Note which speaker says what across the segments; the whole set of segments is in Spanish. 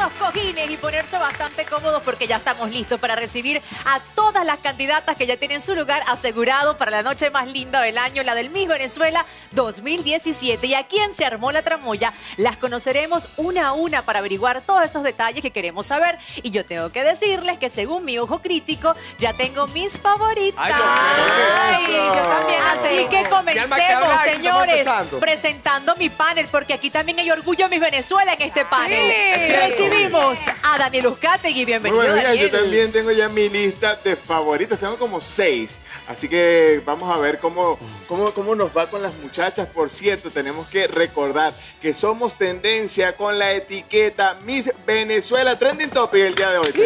Speaker 1: los cojines y ponerse bastante cómodos porque ya estamos listos para recibir a todas las candidatas que ya tienen su lugar asegurado para la noche más linda del año, la del Miss Venezuela 2017. Y a quien se armó la tramoya, las conoceremos una a una para averiguar todos esos detalles que queremos saber. Y yo tengo que decirles que según mi ojo crítico, ya tengo mis favoritas.
Speaker 2: Ay,
Speaker 1: yo también. Así que comencemos, señores, presentando mi panel, porque aquí también hay orgullo Miss Venezuela en este panel.
Speaker 2: Sí.
Speaker 1: Recibimos a Daniel Uzcategui, bienvenido.
Speaker 3: Muy buenos días,
Speaker 1: Daniel.
Speaker 3: yo también tengo ya mi lista de favoritos, tengo como 6. Así que vamos a ver cómo nos va con las muchachas. Por cierto, tenemos que recordar que somos tendencia con la etiqueta Miss Venezuela Trending Topic el día de hoy.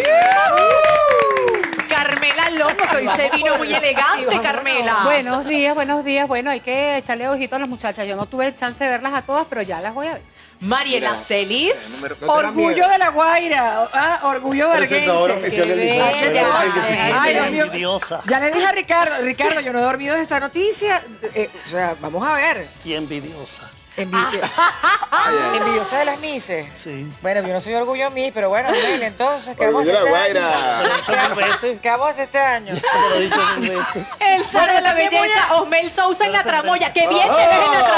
Speaker 1: Carmela Lomo, que hoy se vino muy elegante, Carmela.
Speaker 2: Buenos días, buenos días. Bueno, hay que echarle ojito a las muchachas. Yo no tuve chance de verlas a todas, pero ya las voy a ver.
Speaker 1: Mariela Celis.
Speaker 2: Orgullo de la Guaira. Orgullo
Speaker 4: Presentadora
Speaker 2: verguense.
Speaker 4: oficial del
Speaker 2: Qué
Speaker 4: Miss
Speaker 2: bella.
Speaker 4: Venezuela
Speaker 2: Ay, Dios
Speaker 4: 2017.
Speaker 2: mío.
Speaker 5: Envidiosa
Speaker 2: Ya le dije a Ricardo, yo no he dormido de esta noticia. O sea, vamos a ver.
Speaker 5: y envidiosa.
Speaker 6: Envidiosa de las Misses.
Speaker 5: Sí.
Speaker 6: Bueno, yo no soy orgullo Miss, pero bueno, Mel, entonces, ¿qué vamos a
Speaker 3: Orgullo
Speaker 6: hacer
Speaker 3: de la
Speaker 6: este año?
Speaker 3: Guaira.
Speaker 5: Te lo he dicho 1000 veces.
Speaker 6: ¿Qué vamos a hacer este año?
Speaker 5: Te lo he dicho 1000 veces.
Speaker 1: El zar de la belleza, Osmel Sousa en la tramoya. ¡Qué bien te ves en la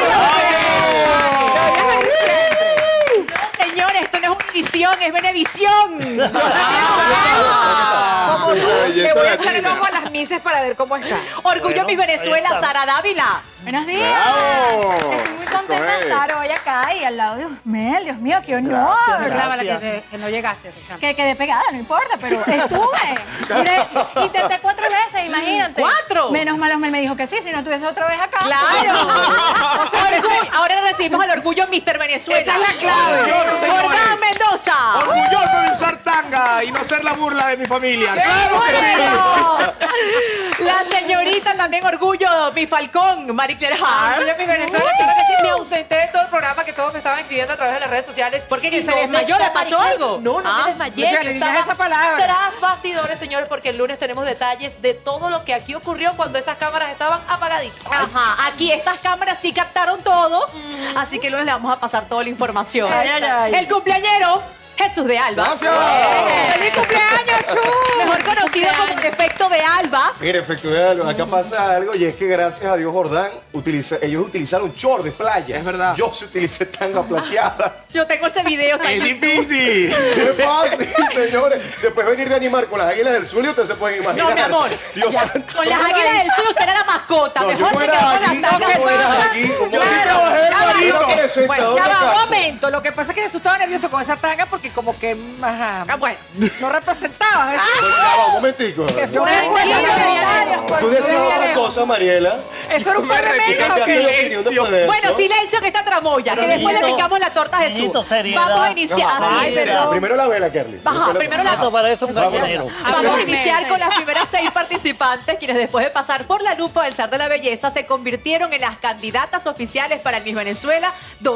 Speaker 1: tramoya! Señores, esto no es Univisión, es Venevisión.
Speaker 6: Como tú,
Speaker 3: La
Speaker 6: le
Speaker 3: belleza
Speaker 6: voy a echar el
Speaker 3: latina.
Speaker 6: ojo a las Misses para ver cómo está.
Speaker 1: Orgullo
Speaker 5: Bueno,
Speaker 1: Miss Venezuela,
Speaker 5: ahí está.
Speaker 1: Sara Dávila.
Speaker 7: Buenos días.
Speaker 3: ¡Bravo!
Speaker 7: Estoy muy contenta de
Speaker 3: Coge.
Speaker 7: estar hoy acá y al lado de Osmel. Dios mío, qué honor.
Speaker 2: Reclámala
Speaker 5: Gracias.
Speaker 2: que no llegaste, Ricardo.
Speaker 7: Que quedé pegada, no importa, pero estuve. Mire, intenté 4 veces, imagínate.
Speaker 1: ¿4?
Speaker 7: Menos mal Osmel me dijo que sí, si no estuviese otra vez acá.
Speaker 1: ¡Claro! Ahora recibimos al orgullo Mr. Venezuela.
Speaker 2: Esa es la clave.
Speaker 1: Jordán Mendoza.
Speaker 4: Orgulloso de usar tanga y no ser la burla de mi familia. ¡Claro que sí!
Speaker 1: La señorita también orgullo, mi Falcón, Marie Claire Hart.
Speaker 2: Orgullo Miss Venezuela, claro que sí, me ausenté de todo el programa que todos me estaban escribiendo a través de las redes sociales.
Speaker 1: ¿Por qué?
Speaker 2: Y
Speaker 1: ¿Se desmayó? ¿Le pasó algo?
Speaker 2: No,
Speaker 1: Ah.
Speaker 2: me desmayé.
Speaker 6: Escucha,
Speaker 2: yo
Speaker 6: le digas
Speaker 2: estaba
Speaker 6: esa palabra.
Speaker 2: Tras bastidores, señores, porque el lunes tenemos detalles de todo lo que aquí ocurrió cuando esas cámaras estaban apagaditas.
Speaker 1: Ajá, aquí estas cámaras sí captaron todo, así que luego le vamos a pasar toda la información.
Speaker 2: Ay, ay, ay.
Speaker 1: El cumpleañero, Jesús de Alba.
Speaker 4: Gracias.
Speaker 2: ¡Feliz cumpleaños, Chu!
Speaker 1: Mejor conocido como Efecto de Alba.
Speaker 4: Mire, efectivamente, acá pasa algo y es que gracias a Dios Jordán, ellos utilizaron short de playa. Es verdad. Yo sí utilicé tanga plateada.
Speaker 1: Yo tengo ese video. está en
Speaker 4: ¡Es
Speaker 1: YouTube.
Speaker 4: difícil! ¡Qué fácil, señores! Después venir de animar con las águilas del sur y ustedes se pueden imaginar.
Speaker 1: No, mi amor.
Speaker 4: Dios
Speaker 1: Ya,
Speaker 4: santo.
Speaker 1: con las águilas del sur usted era la mascota.
Speaker 4: No,
Speaker 1: Mejor
Speaker 4: yo
Speaker 1: se
Speaker 4: fuera
Speaker 1: quedó con
Speaker 4: allí,
Speaker 1: las tallas.
Speaker 4: yo fuera allí, como
Speaker 2: Claro,
Speaker 4: dijo,
Speaker 2: ya va,
Speaker 4: yo
Speaker 2: no.
Speaker 4: que presentador
Speaker 2: Bueno, ya
Speaker 4: de
Speaker 2: va, un
Speaker 4: Castro.
Speaker 2: momento. Lo que pasa es que Jesús estaba nervioso con esa tanga porque como que
Speaker 1: Ah, bueno.
Speaker 2: no representaba. Jesús.
Speaker 4: Ya va, un momentico.
Speaker 2: Que fue
Speaker 7: Yo
Speaker 2: una
Speaker 7: me
Speaker 2: encuesta
Speaker 7: encuentro
Speaker 2: de
Speaker 7: comentarios por
Speaker 4: Tú decías
Speaker 2: no
Speaker 4: otra
Speaker 2: había
Speaker 4: cosa, Mariela.
Speaker 2: Eso era un par de
Speaker 4: ¿Qué
Speaker 2: medios.
Speaker 4: cambiaste de opinión después de eso?
Speaker 1: Bueno, silencio en esta tramoya, que después le
Speaker 5: Niñito,
Speaker 1: picamos la torta a Jesús.
Speaker 5: niñito, seriedad.
Speaker 1: Vamos a iniciar. Así
Speaker 4: Ay,
Speaker 1: es.
Speaker 4: pero primero la vela, Kerly.
Speaker 1: Baja, primero la
Speaker 5: Esto parece un gallinero.
Speaker 1: Vamos a iniciar con las primeras 6 participantes, quienes después de pasar por la lupa del zar de la belleza se convirtieron en las candidatas oficiales para el Miss Venezuela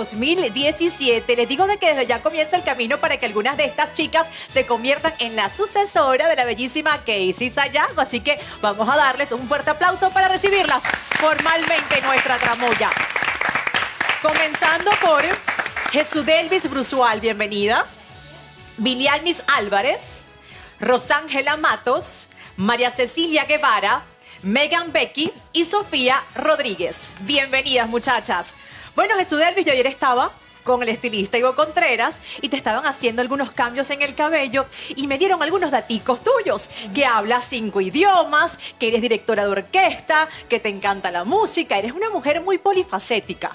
Speaker 1: 2017. Les digo de que desde ya comienza el camino para que algunas de estas chicas se conviertan en la sucesora de la bellísima Casey Sayago. Así que vamos a darles un fuerte aplauso para recibirlas formalmente en nuestra tramoya. Comenzando por Jesudelvis Brusual, bienvenida. Bilianis Álvarez, Rosángela Matos, María Cecilia Guevara, Megan Becky y Sofía Rodríguez. Bienvenidas, muchachas. Bueno, Jesudelvis, yo ayer estaba con el estilista Ivo Contreras y te estaban haciendo algunos cambios en el cabello y me dieron algunos daticos tuyos, que hablas 5 idiomas, que eres directora de orquesta, que te encanta la música, eres una mujer muy polifacética.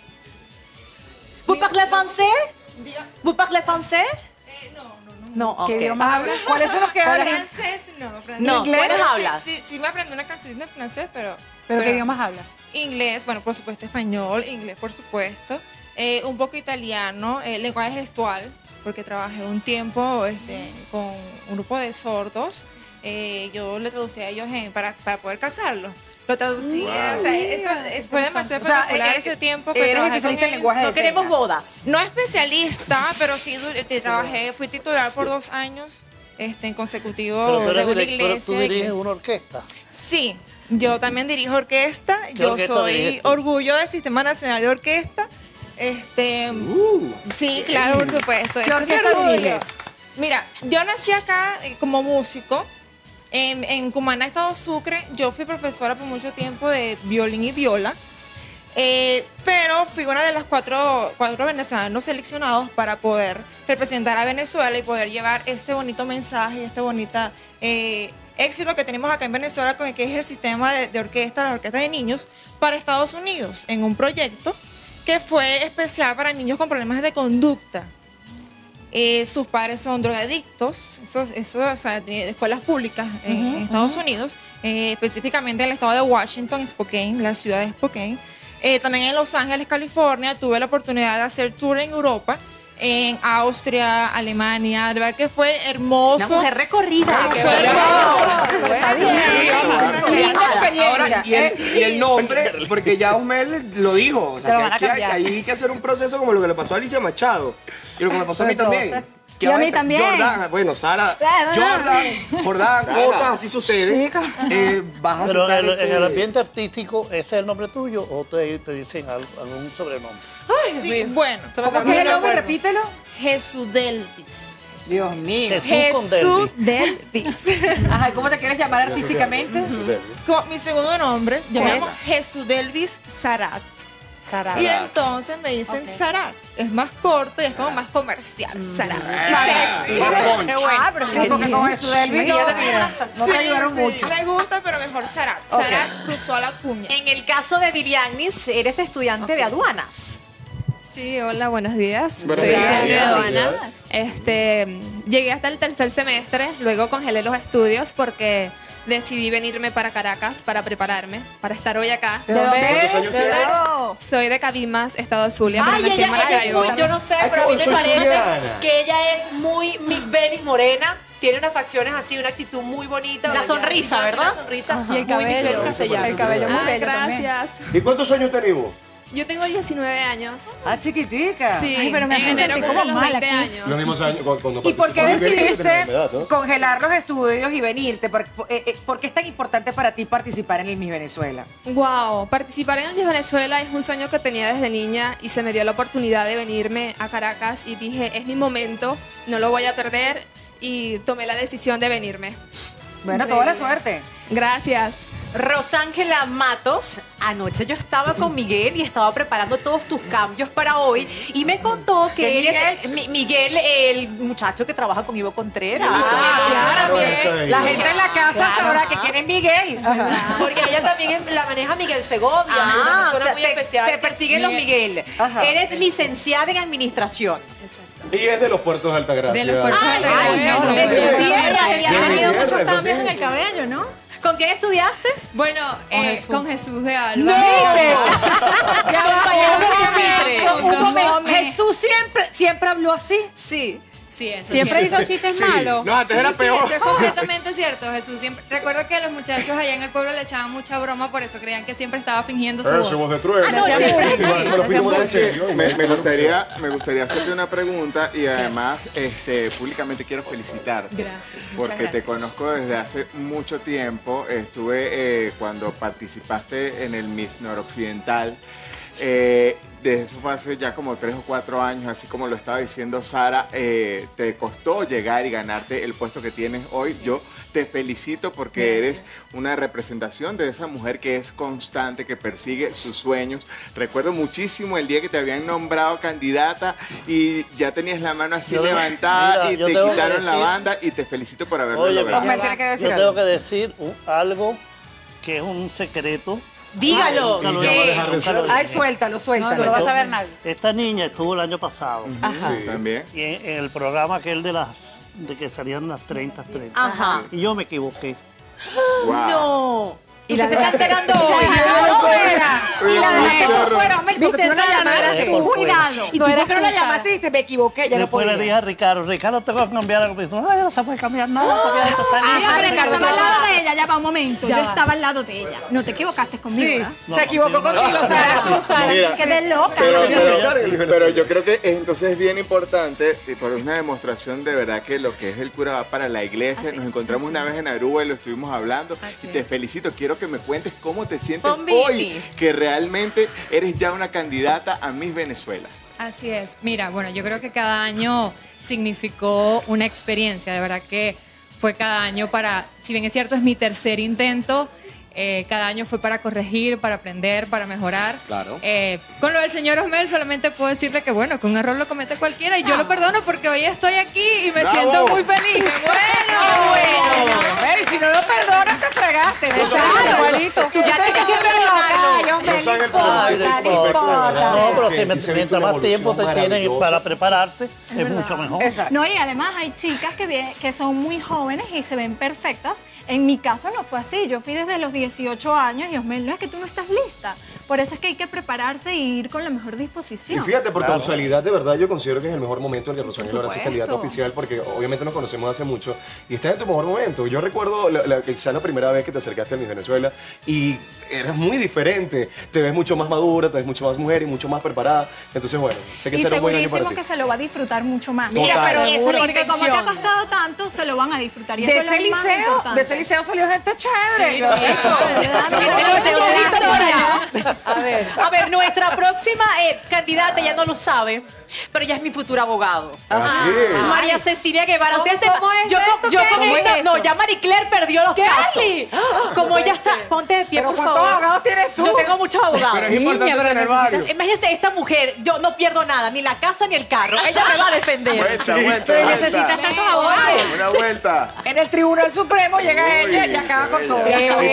Speaker 1: ¿Vous parlez français? ¿Vous parlez français? No, ok.
Speaker 2: ¿Qué idiomas hablas? ¿Cuáles son los que hablas?
Speaker 8: Francés, no. Francés.
Speaker 1: No,
Speaker 2: ¿Inglés?
Speaker 1: ¿cuáles
Speaker 8: Bueno,
Speaker 1: hablas?
Speaker 8: Sí, me aprendí una canción de francés, pero...
Speaker 2: ¿Pero qué idiomas hablas?
Speaker 8: Inglés, bueno, por supuesto español, inglés, por supuesto. Un poco italiano, lenguaje gestual, porque trabajé un tiempo con un grupo de sordos. Yo le traducía a ellos para poder casarlos. Lo traducía, o sea, eso fue demasiado
Speaker 2: O sea,
Speaker 8: espectacular ese tiempo que
Speaker 2: eres
Speaker 8: trabajé con
Speaker 2: especialista en
Speaker 8: ellos.
Speaker 2: lenguaje de
Speaker 1: No queremos
Speaker 2: señas.
Speaker 1: bodas.
Speaker 8: No especialista, pero sí trabajé, fui titular por 2 años en consecutivo
Speaker 5: Pero tú
Speaker 8: de
Speaker 5: eres
Speaker 8: una
Speaker 5: directora,
Speaker 8: iglesia.
Speaker 5: tú diriges una orquesta.
Speaker 8: Sí, yo también dirijo orquesta.
Speaker 5: ¿Qué
Speaker 8: Yo
Speaker 5: orquesta
Speaker 8: soy
Speaker 5: diriges tú?
Speaker 8: orgullo del Sistema Nacional de Orquesta. Sí, claro, por supuesto.
Speaker 6: ¿Qué orquesta diriges?
Speaker 8: Mira, yo nací acá como músico. En Cumaná, Estado Sucre, yo fui profesora por mucho tiempo de violín y viola. Pero fui una de las cuatro venezolanos seleccionados para poder representar a Venezuela y poder llevar este bonito mensaje, este bonito éxito que tenemos acá en Venezuela con el que es el sistema de orquesta, la orquesta de niños, para Estados Unidos, en un proyecto que fue especial para niños con problemas de conducta. Sus padres son drogadictos, o sea, de escuelas públicas en Estados Unidos, específicamente en el estado de Washington, Spokane, la ciudad de Spokane. También en Los Ángeles, California, tuve la oportunidad de hacer tour en Europa, en Austria, Alemania. De verdad que fue hermoso.
Speaker 1: Una mujer recorrida.
Speaker 8: Fue hermoso.
Speaker 6: Linda experiencia.
Speaker 4: Ahora, y el nombre, porque ya Osmel lo dijo, o sea, que hay que hacer un proceso como lo que le pasó a Alicia Machado y lo que me pasó a mí también.
Speaker 7: Y a mí también.
Speaker 4: Jordán, bueno, Sara, Jordán, cosas así suceden. Vas a
Speaker 5: Pero
Speaker 4: aceptar
Speaker 5: en el ambiente artístico, ¿ese es el nombre tuyo o te dicen algún sobrenombre?
Speaker 8: Sí, bueno.
Speaker 6: ¿Cómo que es el nombre? Repítelo.
Speaker 8: Jesús Delvis.
Speaker 6: Dios mío.
Speaker 8: Jesús Delvis.
Speaker 6: Ajá, ¿cómo te quieres llamar artísticamente?
Speaker 8: Con mi segundo nombre, yo me llamo Jesús Delvis Sarat.
Speaker 6: Sara.
Speaker 8: Y entonces me dicen Sarat. Es más corto y es como más comercial. Sarat.
Speaker 6: Qué bueno. Pero sí, porque con eso del video no te ayudaron mucho.
Speaker 8: Me gusta, pero mejor Sarat. Sarat cruzó la cuña.
Speaker 1: En el caso de Viriagnis, eres estudiante de aduanas.
Speaker 9: Sí, hola, buenos días.
Speaker 3: Buenos
Speaker 9: Soy
Speaker 3: días.
Speaker 9: estudiante de aduanas. Llegué hasta el tercer semestre, luego congelé los estudios porque decidí venirme para Caracas para prepararme, para estar hoy acá.
Speaker 6: ¿De dónde
Speaker 4: ¿Cuántos
Speaker 6: eres?
Speaker 4: años tienes?
Speaker 9: Soy de Cabimas, Estado Zulia, pero
Speaker 2: Ay,
Speaker 9: nací en
Speaker 2: ella es
Speaker 9: Maracaibo.
Speaker 2: muy, yo no sé,
Speaker 4: Ay,
Speaker 2: pero a mí me
Speaker 4: soy
Speaker 2: parece
Speaker 4: zuliana.
Speaker 2: que ella es muy Miss Belis morena. Tiene unas facciones así, una actitud muy bonita.
Speaker 1: La sonrisa, ¿verdad?
Speaker 2: La sonrisa.
Speaker 7: Y el
Speaker 2: muy Miss Belis
Speaker 7: cabello.
Speaker 2: castellana.
Speaker 7: El cabello muy bello también.
Speaker 9: Gracias.
Speaker 4: ¿Y cuántos años tenemos?
Speaker 9: Yo tengo 19 años.
Speaker 6: Ah, chiquitica.
Speaker 9: Sí,
Speaker 7: Ay, pero me
Speaker 9: en
Speaker 7: hace
Speaker 9: enero
Speaker 7: sentir
Speaker 9: cumplo
Speaker 7: como
Speaker 9: los
Speaker 7: mal
Speaker 9: 20
Speaker 7: aquí.
Speaker 9: años.
Speaker 4: Los mismos años cuando
Speaker 6: ¿Y por qué
Speaker 4: participamos en
Speaker 6: decidiste
Speaker 4: tenemos la edad, ¿no?
Speaker 6: congelar los estudios y venirte? ¿Por qué es tan importante para ti participar en el Miss Venezuela?
Speaker 9: Wow, participar en el Miss Venezuela es un sueño que tenía desde niña y se me dio la oportunidad de venirme a Caracas y dije, es mi momento, no lo voy a perder y tomé la decisión de venirme.
Speaker 6: Bueno, toda la suerte.
Speaker 9: Gracias.
Speaker 1: Rosángela Matos, anoche yo estaba con Miguel y estaba preparando todos tus cambios para hoy y me contó que
Speaker 6: ¿Qué
Speaker 1: eres Miguel, el muchacho que trabaja con Ivo Contreras.
Speaker 6: Claro,
Speaker 4: bien.
Speaker 6: la gente en la casa sabrá que quieren Miguel.
Speaker 2: Porque ella también la maneja Miguel Segovia, una
Speaker 1: Ah, o
Speaker 2: persona
Speaker 1: sea,
Speaker 2: muy
Speaker 1: te
Speaker 2: especial.
Speaker 1: persiguen los Miguel.
Speaker 6: Ajá.
Speaker 1: Eres licenciada en administración.
Speaker 4: Y es de los puertos de Altagracia.
Speaker 7: De los puertos de Altagracia.
Speaker 1: no,
Speaker 7: De
Speaker 1: de
Speaker 7: tu
Speaker 1: tierra,
Speaker 7: tierra.
Speaker 1: de
Speaker 7: Has tenido
Speaker 4: tierra,
Speaker 7: muchos
Speaker 4: eso
Speaker 7: cambios
Speaker 4: sí.
Speaker 7: en el cabello, ¿no?
Speaker 1: ¿Con quién estudiaste?
Speaker 9: Bueno, con Jesús de Alba.
Speaker 6: Un momento. Jesús siempre habló así.
Speaker 1: Sí.
Speaker 7: Sí, siempre hizo chistes
Speaker 3: Sí.
Speaker 7: malos.
Speaker 3: No, antes era peor.
Speaker 9: Eso es completamente cierto, Jesús. Recuerdo que los muchachos allá en el pueblo le echaban mucha broma, por eso creían que siempre estaba fingiendo su voz.
Speaker 4: Somos de trueno.
Speaker 1: no, siempre
Speaker 4: Sí, me lo fui tomando en serio.
Speaker 3: Me gustaría hacerte una pregunta y además públicamente quiero felicitarte.
Speaker 9: Gracias. muchas
Speaker 3: Porque te
Speaker 9: gracias.
Speaker 3: conozco desde hace mucho tiempo. Estuve cuando participaste en el Miss Noroccidental. Desde eso fue hace ya como 3 o 4 años, así como lo estaba diciendo Sara, te costó llegar y ganarte el puesto que tienes hoy. Yo te felicito porque eres una representación de esa mujer que es constante, que persigue sus sueños. Recuerdo muchísimo el día que te habían nombrado candidata y ya tenías la mano así levantada y te quitaron la banda y te felicito por haberlo logrado.
Speaker 6: Osmel tiene que decir
Speaker 5: Yo
Speaker 6: algo.
Speaker 5: tengo que decir algo que es un secreto.
Speaker 1: Dígalo.
Speaker 5: Nunca lo
Speaker 1: ¿Qué?
Speaker 5: voy a dejar de decir.
Speaker 6: Ay, suéltalo.
Speaker 7: No lo va a saber nadie.
Speaker 5: Esta niña estuvo el año pasado
Speaker 3: Sí, también.
Speaker 5: y en el programa aquel de que salían las 30.
Speaker 1: Ajá.
Speaker 5: Y yo me equivoqué.
Speaker 3: Wow.
Speaker 1: No.
Speaker 6: Y la
Speaker 1: se está enterando hoy.
Speaker 6: Y la dejaste por fuera, Osmel, porque
Speaker 7: Viste
Speaker 6: tú no la
Speaker 7: esa llamada,
Speaker 6: llamaste.
Speaker 5: por fuera.
Speaker 7: cuidado.
Speaker 6: Y tú, ¿por qué no la llamaste y dijiste, me equivoqué? Ya no
Speaker 5: Después le
Speaker 6: podía.
Speaker 5: dije a Ricardo, tengo que cambiar algo. Me dijo, ay, no se puede cambiar nada. Porque esto está
Speaker 7: Ay,
Speaker 5: listo".
Speaker 7: hombre, que
Speaker 6: Ricardo,
Speaker 7: estaba al
Speaker 6: ya
Speaker 7: lado
Speaker 6: va.
Speaker 7: de ella, ya va un momento.
Speaker 6: Ya
Speaker 7: Yo
Speaker 6: va.
Speaker 7: estaba al lado de ella. No te equivocaste conmigo, ¿verdad?
Speaker 5: No,
Speaker 6: Se equivocó contigo, Sara.
Speaker 3: Mira,
Speaker 7: Quedé loca.
Speaker 3: Pero yo creo que entonces es bien importante y por una demostración de verdad que lo que es el cura va para la iglesia. Nos encontramos una vez en Aruba y lo estuvimos hablando y te felicito. Quiero quiero que me cuentes cómo te sientes
Speaker 1: Bombini.
Speaker 3: hoy, que realmente eres ya una candidata a Miss Venezuela.
Speaker 10: Así es. Mira, bueno, yo creo que cada año significó una experiencia. De verdad que fue cada año para, si bien es cierto, es mi tercer intento, cada año fue para corregir, para aprender, para mejorar.
Speaker 4: Claro.
Speaker 10: Con lo del señor Osmel solamente puedo decirle que bueno, que un error lo comete cualquiera y yo lo perdono porque hoy estoy aquí y me
Speaker 3: ¡Bravo!
Speaker 10: siento muy feliz.
Speaker 6: Y si no lo perdonas, te fregaste. Igualito.
Speaker 1: Tú ya tienes que perdonarlo.
Speaker 5: No saben el problema. No, pero mientras más tiempo te tienen para prepararse, es mucho mejor.
Speaker 7: No, y además hay chicas que son muy jóvenes y se ven perfectas. En mi caso no fue así. Yo fui desde los 18 años y Osmel, no es que tú no estás lista. Por eso es que hay que prepararse e ir con la mejor disposición.
Speaker 4: Y fíjate, por casualidad, de verdad, yo considero que es el mejor momento en el que Rosanel ahora es candidata oficial, porque obviamente nos conocemos hace mucho y estás en tu mejor momento. Yo recuerdo quizás la primera vez que te acercaste a Miss Venezuela y eras muy diferente. Te ves mucho más madura, te ves mucho más mujer y mucho más preparada. Entonces, bueno, sé que
Speaker 7: Y
Speaker 4: será un buen año para
Speaker 7: segurísimo
Speaker 4: ti.
Speaker 7: que se lo va a disfrutar mucho más.
Speaker 4: Total.
Speaker 1: Pero esa es la
Speaker 7: Porque como te ha
Speaker 1: intención.
Speaker 7: costado tanto, se lo van a disfrutar. Y
Speaker 6: De
Speaker 7: eso es
Speaker 6: ese
Speaker 7: lo más
Speaker 6: liceo,
Speaker 7: importante.
Speaker 6: de ese liceo salió gente chévere.
Speaker 1: A ver, nuestra próxima candidata ya no lo sabe, pero ella es mi futura abogado.
Speaker 4: Así es.
Speaker 1: María Cecilia Guevara. Ustedes
Speaker 6: ¿Cómo es
Speaker 1: yo
Speaker 6: esto?
Speaker 1: con, yo con
Speaker 6: ¿Cómo es
Speaker 1: esta, no,
Speaker 6: eso?
Speaker 1: ya Marie Claire perdió los
Speaker 6: ¿Qué?
Speaker 1: casos. Como ella está, ponte de pie,
Speaker 6: Pero
Speaker 1: por
Speaker 6: ¿cuántos
Speaker 1: favor.
Speaker 6: abogados tienes tú?
Speaker 1: Yo tengo muchos abogados.
Speaker 3: Pero es importante tener varios.
Speaker 1: Imagínense, esta mujer, yo no pierdo nada, ni la casa ni el carro. Ella me va a defender.
Speaker 3: Vuelta.
Speaker 6: Necesitas tantos abogados.
Speaker 3: Una vuelta.
Speaker 6: En el Tribunal Supremo llega ella y acaba con todo.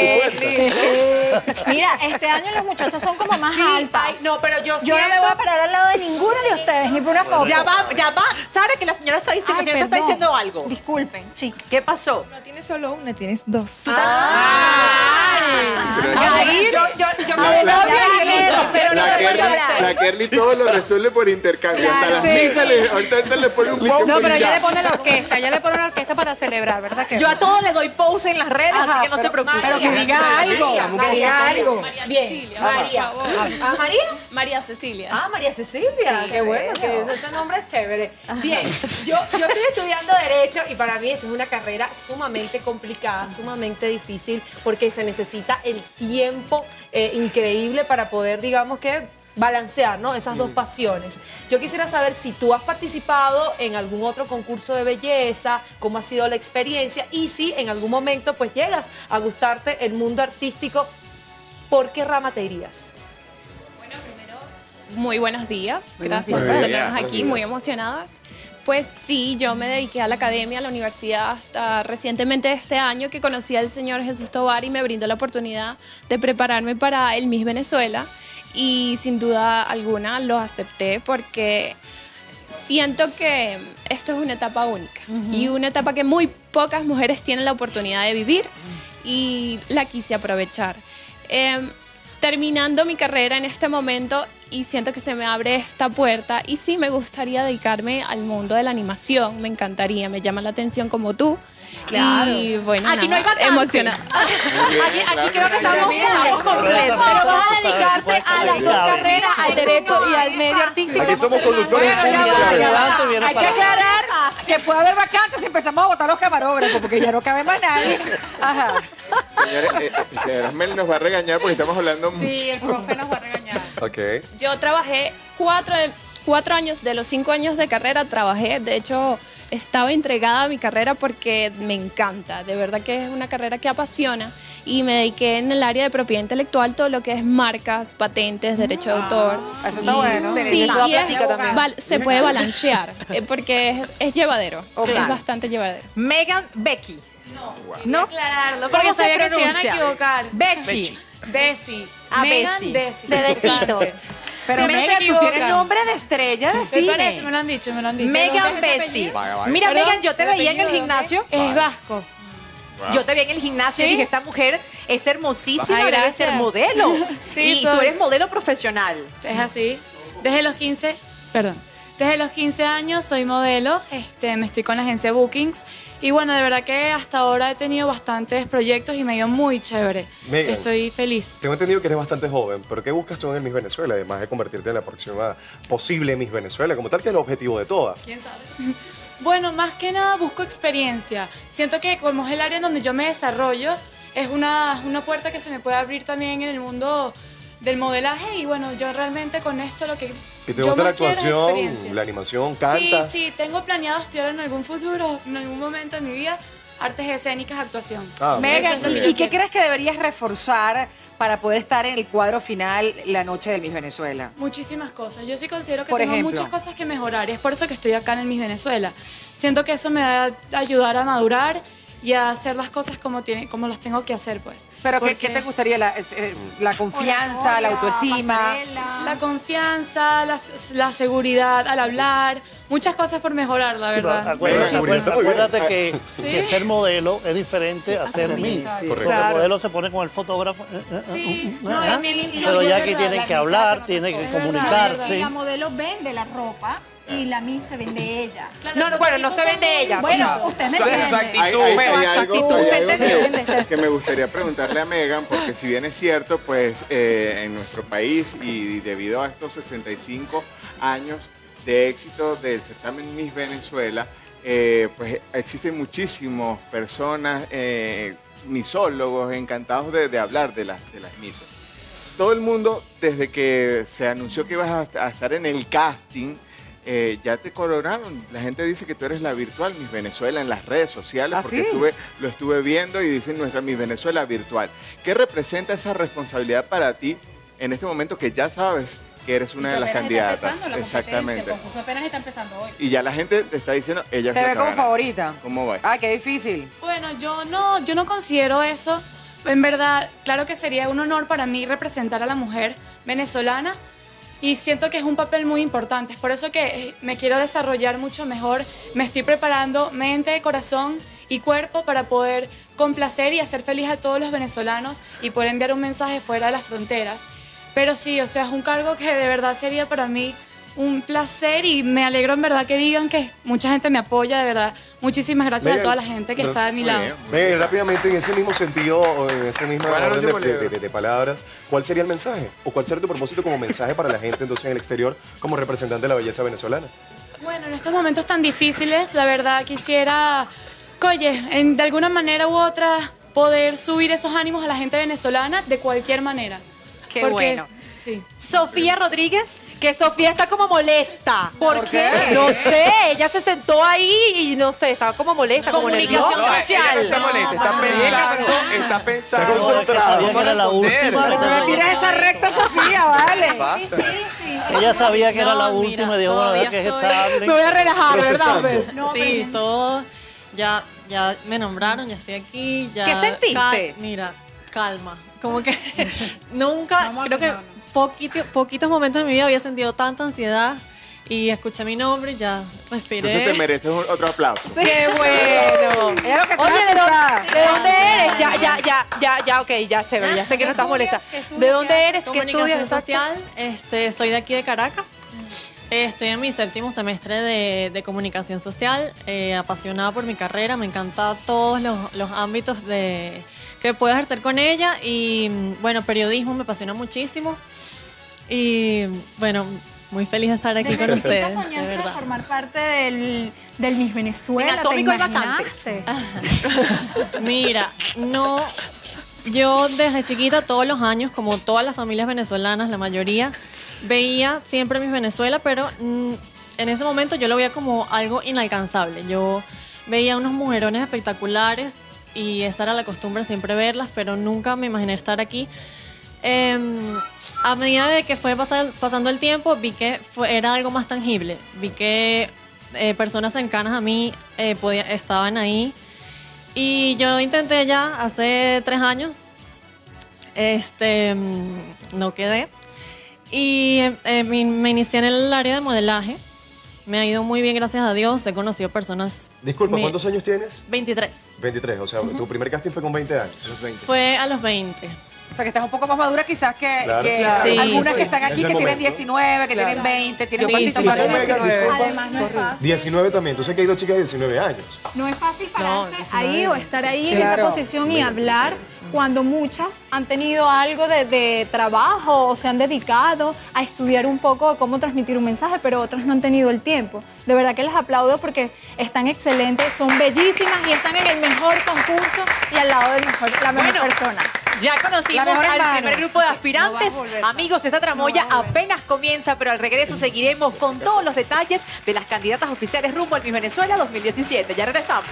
Speaker 7: Mira, este año las muchachas son como más altas.
Speaker 1: Ay, no, pero yo
Speaker 7: Yo no me voy a parar al lado de ninguna de ustedes, ni por una foto.
Speaker 1: Ya va. Sara, que la señora está diciendo,
Speaker 7: Ay,
Speaker 1: la señora está
Speaker 7: perdón.
Speaker 1: diciendo algo.
Speaker 7: Disculpen, chicas.
Speaker 1: ¿Qué pasó?
Speaker 8: No tienes solo una, tienes dos.
Speaker 1: Ahí,
Speaker 3: La Kerly todo lo resuelve por intercambio. Hasta las misas ahorita le pone un poco.
Speaker 2: No, pero ella le pone la orquesta para celebrar, ¿verdad?
Speaker 1: yo a todos les doy pause en las redes, así que no se preocupen.
Speaker 6: Pero que diga algo. Que diga algo.
Speaker 9: Bien,
Speaker 6: María.
Speaker 9: ¿Ah,
Speaker 6: María?
Speaker 9: María Cecilia.
Speaker 6: Ah, María Cecilia. Qué bueno, que ese nombre es chévere. Bien, yo estoy estudiando Derecho y para mí esa es una carrera sumamente complicada, sumamente difícil, porque se necesita el tiempo increíble para poder, digamos que, balancear, ¿no? Esas dos pasiones. Yo quisiera saber si tú has participado en algún otro concurso de belleza, cómo ha sido la experiencia y si en algún momento pues llegas a gustarte el mundo artístico, ¿por qué rama te irías?
Speaker 9: Muy buenos días. Gracias
Speaker 3: Buenos
Speaker 9: por
Speaker 3: días.
Speaker 9: tenernos aquí,
Speaker 3: Buenos
Speaker 9: muy
Speaker 3: días.
Speaker 9: emocionadas. Pues sí, yo me dediqué a la academia, a la universidad, hasta recientemente este año que conocí al señor Jesús Tovar y me brindó la oportunidad de prepararme para el Miss Venezuela y sin duda alguna lo acepté porque siento que esto es una etapa única y una etapa que muy pocas mujeres tienen la oportunidad de vivir y la quise aprovechar. Terminando mi carrera en este momento y siento que se me abre esta puerta y sí me gustaría dedicarme al mundo de la animación, me encantaría, me llama la atención como tú.
Speaker 6: Claro.
Speaker 9: Y bueno,
Speaker 1: Aquí no hay vacante.
Speaker 9: emocionada.
Speaker 6: Aquí creo que estamos
Speaker 1: completos.
Speaker 6: Pero vas a dedicarte a las dos carreras, al derecho y al medio artístico.
Speaker 4: Aquí somos conductores
Speaker 6: Bueno, ya
Speaker 4: públicos.
Speaker 6: va, ya va.
Speaker 5: Levanto y viene
Speaker 6: Hay que
Speaker 5: para acá.
Speaker 6: aclarar que puede haber vacantes si empezamos a votar los camarógrafos, porque ya no cabe más nadie. Ajá.
Speaker 3: Señores, señor Mel nos va a regañar porque estamos hablando mucho.
Speaker 9: Sí, el profe nos va a regañar.
Speaker 4: Ok.
Speaker 9: Yo trabajé 4 años, de los 5 años de carrera trabajé, de hecho estaba entregada a mi carrera porque me encanta, de verdad que es una carrera que apasiona y me dediqué en el área de propiedad intelectual, todo lo que es marcas, patentes, derecho de autor.
Speaker 6: Eso está bueno.
Speaker 9: Sí,
Speaker 6: Eso da
Speaker 9: y
Speaker 6: práctica también.
Speaker 9: se puede balancear porque es llevadero,
Speaker 1: Claro.
Speaker 9: es bastante llevadero.
Speaker 1: Megan Becky. ¿No?
Speaker 9: Aclararlo,
Speaker 1: ¿Cómo se pronuncia?
Speaker 9: equivocar.
Speaker 1: Becky.
Speaker 9: Bessie.
Speaker 1: Ah,
Speaker 9: Megan
Speaker 1: Bessie.
Speaker 9: Bessie.
Speaker 7: Bebecito.
Speaker 6: Pero
Speaker 9: Siempre
Speaker 6: Megan,
Speaker 9: se
Speaker 6: tú tienes
Speaker 9: equivocan.
Speaker 6: nombre de estrella de cine.
Speaker 9: me lo han dicho, me lo han dicho.
Speaker 1: Megan Bessie. Mira,
Speaker 9: Perdón,
Speaker 1: Megan, yo te
Speaker 9: el
Speaker 1: veía en el
Speaker 9: apellido,
Speaker 1: gimnasio.
Speaker 9: Es vasco.
Speaker 1: Yo te vi en el gimnasio y
Speaker 9: ¿Sí?
Speaker 1: dije, esta mujer es hermosísima,
Speaker 9: Ay,
Speaker 1: debe
Speaker 9: gracias.
Speaker 1: ser modelo.
Speaker 9: Sí,
Speaker 1: y tú
Speaker 9: soy.
Speaker 1: eres modelo profesional.
Speaker 11: Es así. Desde los 15 años soy modelo, me estoy con la agencia Bookings y bueno, de verdad que hasta ahora he tenido bastantes proyectos y me ha ido muy chévere.
Speaker 4: Megan.
Speaker 11: Estoy feliz.
Speaker 4: Tengo entendido que eres bastante joven, pero ¿qué buscas tú en el Miss Venezuela? Además de convertirte en la próxima posible Miss Venezuela, como tal que es el objetivo de todas.
Speaker 11: ¿Quién sabe? Bueno, más que nada busco experiencia. Siento que como es el área en donde yo me desarrollo, es una puerta que se me puede abrir también en el mundo del modelaje y bueno, yo realmente con esto lo que
Speaker 4: ¿Y te
Speaker 11: yo
Speaker 4: gusta la
Speaker 11: más quiero es experiencia.
Speaker 4: actuación, la animación, cantas?
Speaker 11: Sí, tengo planeado estudiar en algún futuro, en algún momento de mi vida, artes escénicas, actuación.
Speaker 2: Megan,
Speaker 11: Eso es lo que
Speaker 2: ¿y
Speaker 11: yo
Speaker 2: qué
Speaker 11: quiero.
Speaker 2: crees que deberías reforzar para poder estar en el cuadro final la noche del Miss Venezuela?
Speaker 11: Muchísimas cosas. Yo sí considero que
Speaker 2: Por
Speaker 11: tengo
Speaker 2: ejemplo.
Speaker 11: muchas cosas que mejorar y es por eso que estoy acá en el Miss Venezuela. Siento que eso me va a ayudar a madurar y a hacer las cosas como las tengo que hacer, pues.
Speaker 2: Pero ¿qué
Speaker 11: Porque
Speaker 2: te gustaría? La confianza, la autoestima.
Speaker 11: la confianza, la seguridad al hablar, muchas cosas por mejorar, la verdad.
Speaker 5: Acuérdate que
Speaker 11: Sí.
Speaker 5: ser modelo es diferente a ser Miss.
Speaker 11: Sí.
Speaker 5: Porque
Speaker 11: Claro.
Speaker 5: el modelo se pone con el fotógrafo.
Speaker 11: Sí,
Speaker 5: ajá.
Speaker 11: no, y
Speaker 5: Pero
Speaker 11: es
Speaker 5: ya
Speaker 11: verdad,
Speaker 5: que tienen
Speaker 11: la
Speaker 5: que
Speaker 11: Miss
Speaker 5: hablar,
Speaker 11: hace
Speaker 5: tienen que
Speaker 11: otra cosa.
Speaker 5: comunicarse.
Speaker 7: La modelo vende la ropa y la Miss se vende ella.
Speaker 2: No, bueno, no se vende ella.
Speaker 7: Bueno,
Speaker 2: o
Speaker 7: usted me
Speaker 3: Hay
Speaker 7: entiende.
Speaker 3: algo que me gustaría preguntarle a Megan, porque si bien es cierto, pues en nuestro país y debido a estos 65 años de éxito del certamen Miss Venezuela, pues existen muchísimas personas, misólogos, encantados de hablar de las misas. Todo el mundo, desde que se anunció que ibas a estar en el casting, ya te coronaron. La gente dice que tú eres la virtual Miss Venezuela en las redes sociales,
Speaker 2: ¿Ah,
Speaker 3: porque
Speaker 2: sí?
Speaker 3: lo estuve viendo y dicen nuestra Miss Venezuela virtual. ¿Qué representa esa responsabilidad para ti en este momento que ya sabes que eres una de las candidatas? Exactamente.
Speaker 12: El concurso apenas está empezando hoy.
Speaker 3: Y ya la gente te está diciendo, ella es
Speaker 2: ¿Te
Speaker 3: la
Speaker 2: ve
Speaker 3: que
Speaker 2: como
Speaker 3: va a ganar.
Speaker 2: favorita?
Speaker 3: ¿Cómo va?
Speaker 2: Ay, qué difícil.
Speaker 11: Bueno, yo no considero eso. En verdad, claro que sería un honor para mí representar a la mujer venezolana y siento que es un papel muy importante. Es por eso que me quiero desarrollar mucho mejor. Me estoy preparando mente, corazón y cuerpo para poder complacer y hacer feliz a todos los venezolanos y poder enviar un mensaje fuera de las fronteras. Pero sí, o sea, es un cargo que de verdad sería para mí un placer y me alegro en verdad que digan que mucha gente me apoya, de verdad. Muchísimas gracias
Speaker 4: Megan,
Speaker 11: a toda la gente que está de mi lado.
Speaker 4: Megan, rápidamente, en ese mismo sentido, o en ese mismo
Speaker 3: Bueno,
Speaker 4: orden
Speaker 3: último
Speaker 4: de palabras, ¿cuál sería el mensaje? ¿O cuál sería tu propósito como mensaje para la gente entonces en el exterior como representante de la belleza venezolana?
Speaker 11: Bueno, en estos momentos tan difíciles, la verdad quisiera, oye, de alguna manera u otra, poder subir esos ánimos a la gente venezolana de cualquier manera.
Speaker 1: Qué
Speaker 11: Porque,
Speaker 1: bueno.
Speaker 11: Sí.
Speaker 1: Sofía Rodríguez.
Speaker 2: Que Sofía está como molesta.
Speaker 1: ¿Por qué?
Speaker 2: No sé, ella se sentó ahí y no sé, estaba como molesta, como
Speaker 1: Comunicación
Speaker 2: nerviosa.
Speaker 1: social.
Speaker 3: Ella no está molesta, está pensando, está pensando.
Speaker 5: No, es que sabía que era la última.
Speaker 2: No, tira esa recta, Sofía, vale.
Speaker 5: Ella sabía que era la
Speaker 10: No,
Speaker 5: última
Speaker 10: mira,
Speaker 5: y dijo, bueno,
Speaker 10: todavía
Speaker 5: que es
Speaker 10: estoy-
Speaker 5: estable.
Speaker 2: Me voy a relajar, ¿verdad?
Speaker 4: Procesando.
Speaker 7: No,
Speaker 10: Sí, todo. Ya me nombraron, ya estoy aquí. Ya,
Speaker 1: ¿Qué sentiste?
Speaker 10: Mira, calma. Como que nunca,
Speaker 12: Vamos a
Speaker 10: creo que
Speaker 12: calmarnos.
Speaker 10: poquitos momentos de mi vida había sentido tanta ansiedad y escuché mi nombre y ya respiré.
Speaker 3: Entonces te mereces otro aplauso.
Speaker 2: ¡Qué bueno! Era lo que
Speaker 1: Oye, ¿de dónde
Speaker 2: eres? Ya, ok, ya, chévere, ya sé que no estás molesta. ¿De dónde eres? ¿Qué
Speaker 10: Comunicación
Speaker 2: estudias?
Speaker 10: social, soy de aquí de Caracas. Estoy en mi 7º semestre de comunicación social, apasionada por mi carrera, me encantan todos los ámbitos que puedo ejercer con ella y bueno, periodismo me apasiona muchísimo y bueno, muy feliz de estar aquí con
Speaker 7: Desde chiquita
Speaker 10: ustedes, de
Speaker 7: soñaste
Speaker 10: verdad.
Speaker 7: formar parte del Miss Venezuela.
Speaker 1: En Atómico
Speaker 7: ¿te
Speaker 1: y Vacante.
Speaker 7: imaginaste?
Speaker 10: Mira, no, yo desde chiquita todos los años, como todas las familias venezolanas, la mayoría, veía siempre Miss Venezuela, pero en ese momento yo lo veía como algo inalcanzable. Yo veía unos mujerones espectaculares y esa era la costumbre siempre verlas, pero nunca me imaginé estar aquí. A medida de que fue pasando el tiempo, vi que era algo más tangible. Vi que personas cercanas a mí estaban ahí. Y yo intenté ya hace 3 años. No quedé. Y me inicié en el área de modelaje. Me ha ido muy bien, gracias a Dios. He conocido personas...
Speaker 4: Disculpa, ¿cuántos años tienes?
Speaker 10: 23.
Speaker 4: 23, o sea, tu primer casting fue con 20 años.
Speaker 10: Fue a los 20.
Speaker 2: O sea, que estás un poco más madura quizás que,
Speaker 4: Claro.
Speaker 2: que
Speaker 4: Claro.
Speaker 1: Sí,
Speaker 2: algunas
Speaker 1: sí.
Speaker 2: que están aquí
Speaker 4: Es
Speaker 2: que
Speaker 4: el
Speaker 2: tienen
Speaker 4: momento.
Speaker 2: 19, que
Speaker 6: Claro.
Speaker 2: tienen 20, tienen
Speaker 1: Sí,
Speaker 2: 20
Speaker 1: sí,
Speaker 2: más de
Speaker 4: sí.
Speaker 2: 19.
Speaker 4: Disculpa.
Speaker 7: Además no es fácil.
Speaker 4: 19 también. Tú sabes que hay dos chicas de 19 años.
Speaker 7: No es fácil
Speaker 8: No,
Speaker 7: pararse
Speaker 8: 19
Speaker 7: ahí o estar ahí en
Speaker 2: Claro.
Speaker 7: esa posición y hablar cuando muchas han tenido algo de trabajo o se han dedicado a estudiar un poco cómo transmitir un mensaje, pero otras no han tenido el tiempo. De verdad que les aplaudo porque están excelentes, son bellísimas y están en el mejor concurso y al lado de la mejor
Speaker 1: Bueno,
Speaker 7: persona.
Speaker 1: Ya conocimos
Speaker 2: La mejor
Speaker 1: al
Speaker 2: hermano.
Speaker 1: primer grupo de
Speaker 2: No
Speaker 1: aspirantes.
Speaker 2: vas a volver.
Speaker 1: Amigos, esta tramoya apenas comienza, pero al regreso seguiremos con todos los detalles de las candidatas oficiales rumbo al Miss Venezuela 2017. Ya regresamos.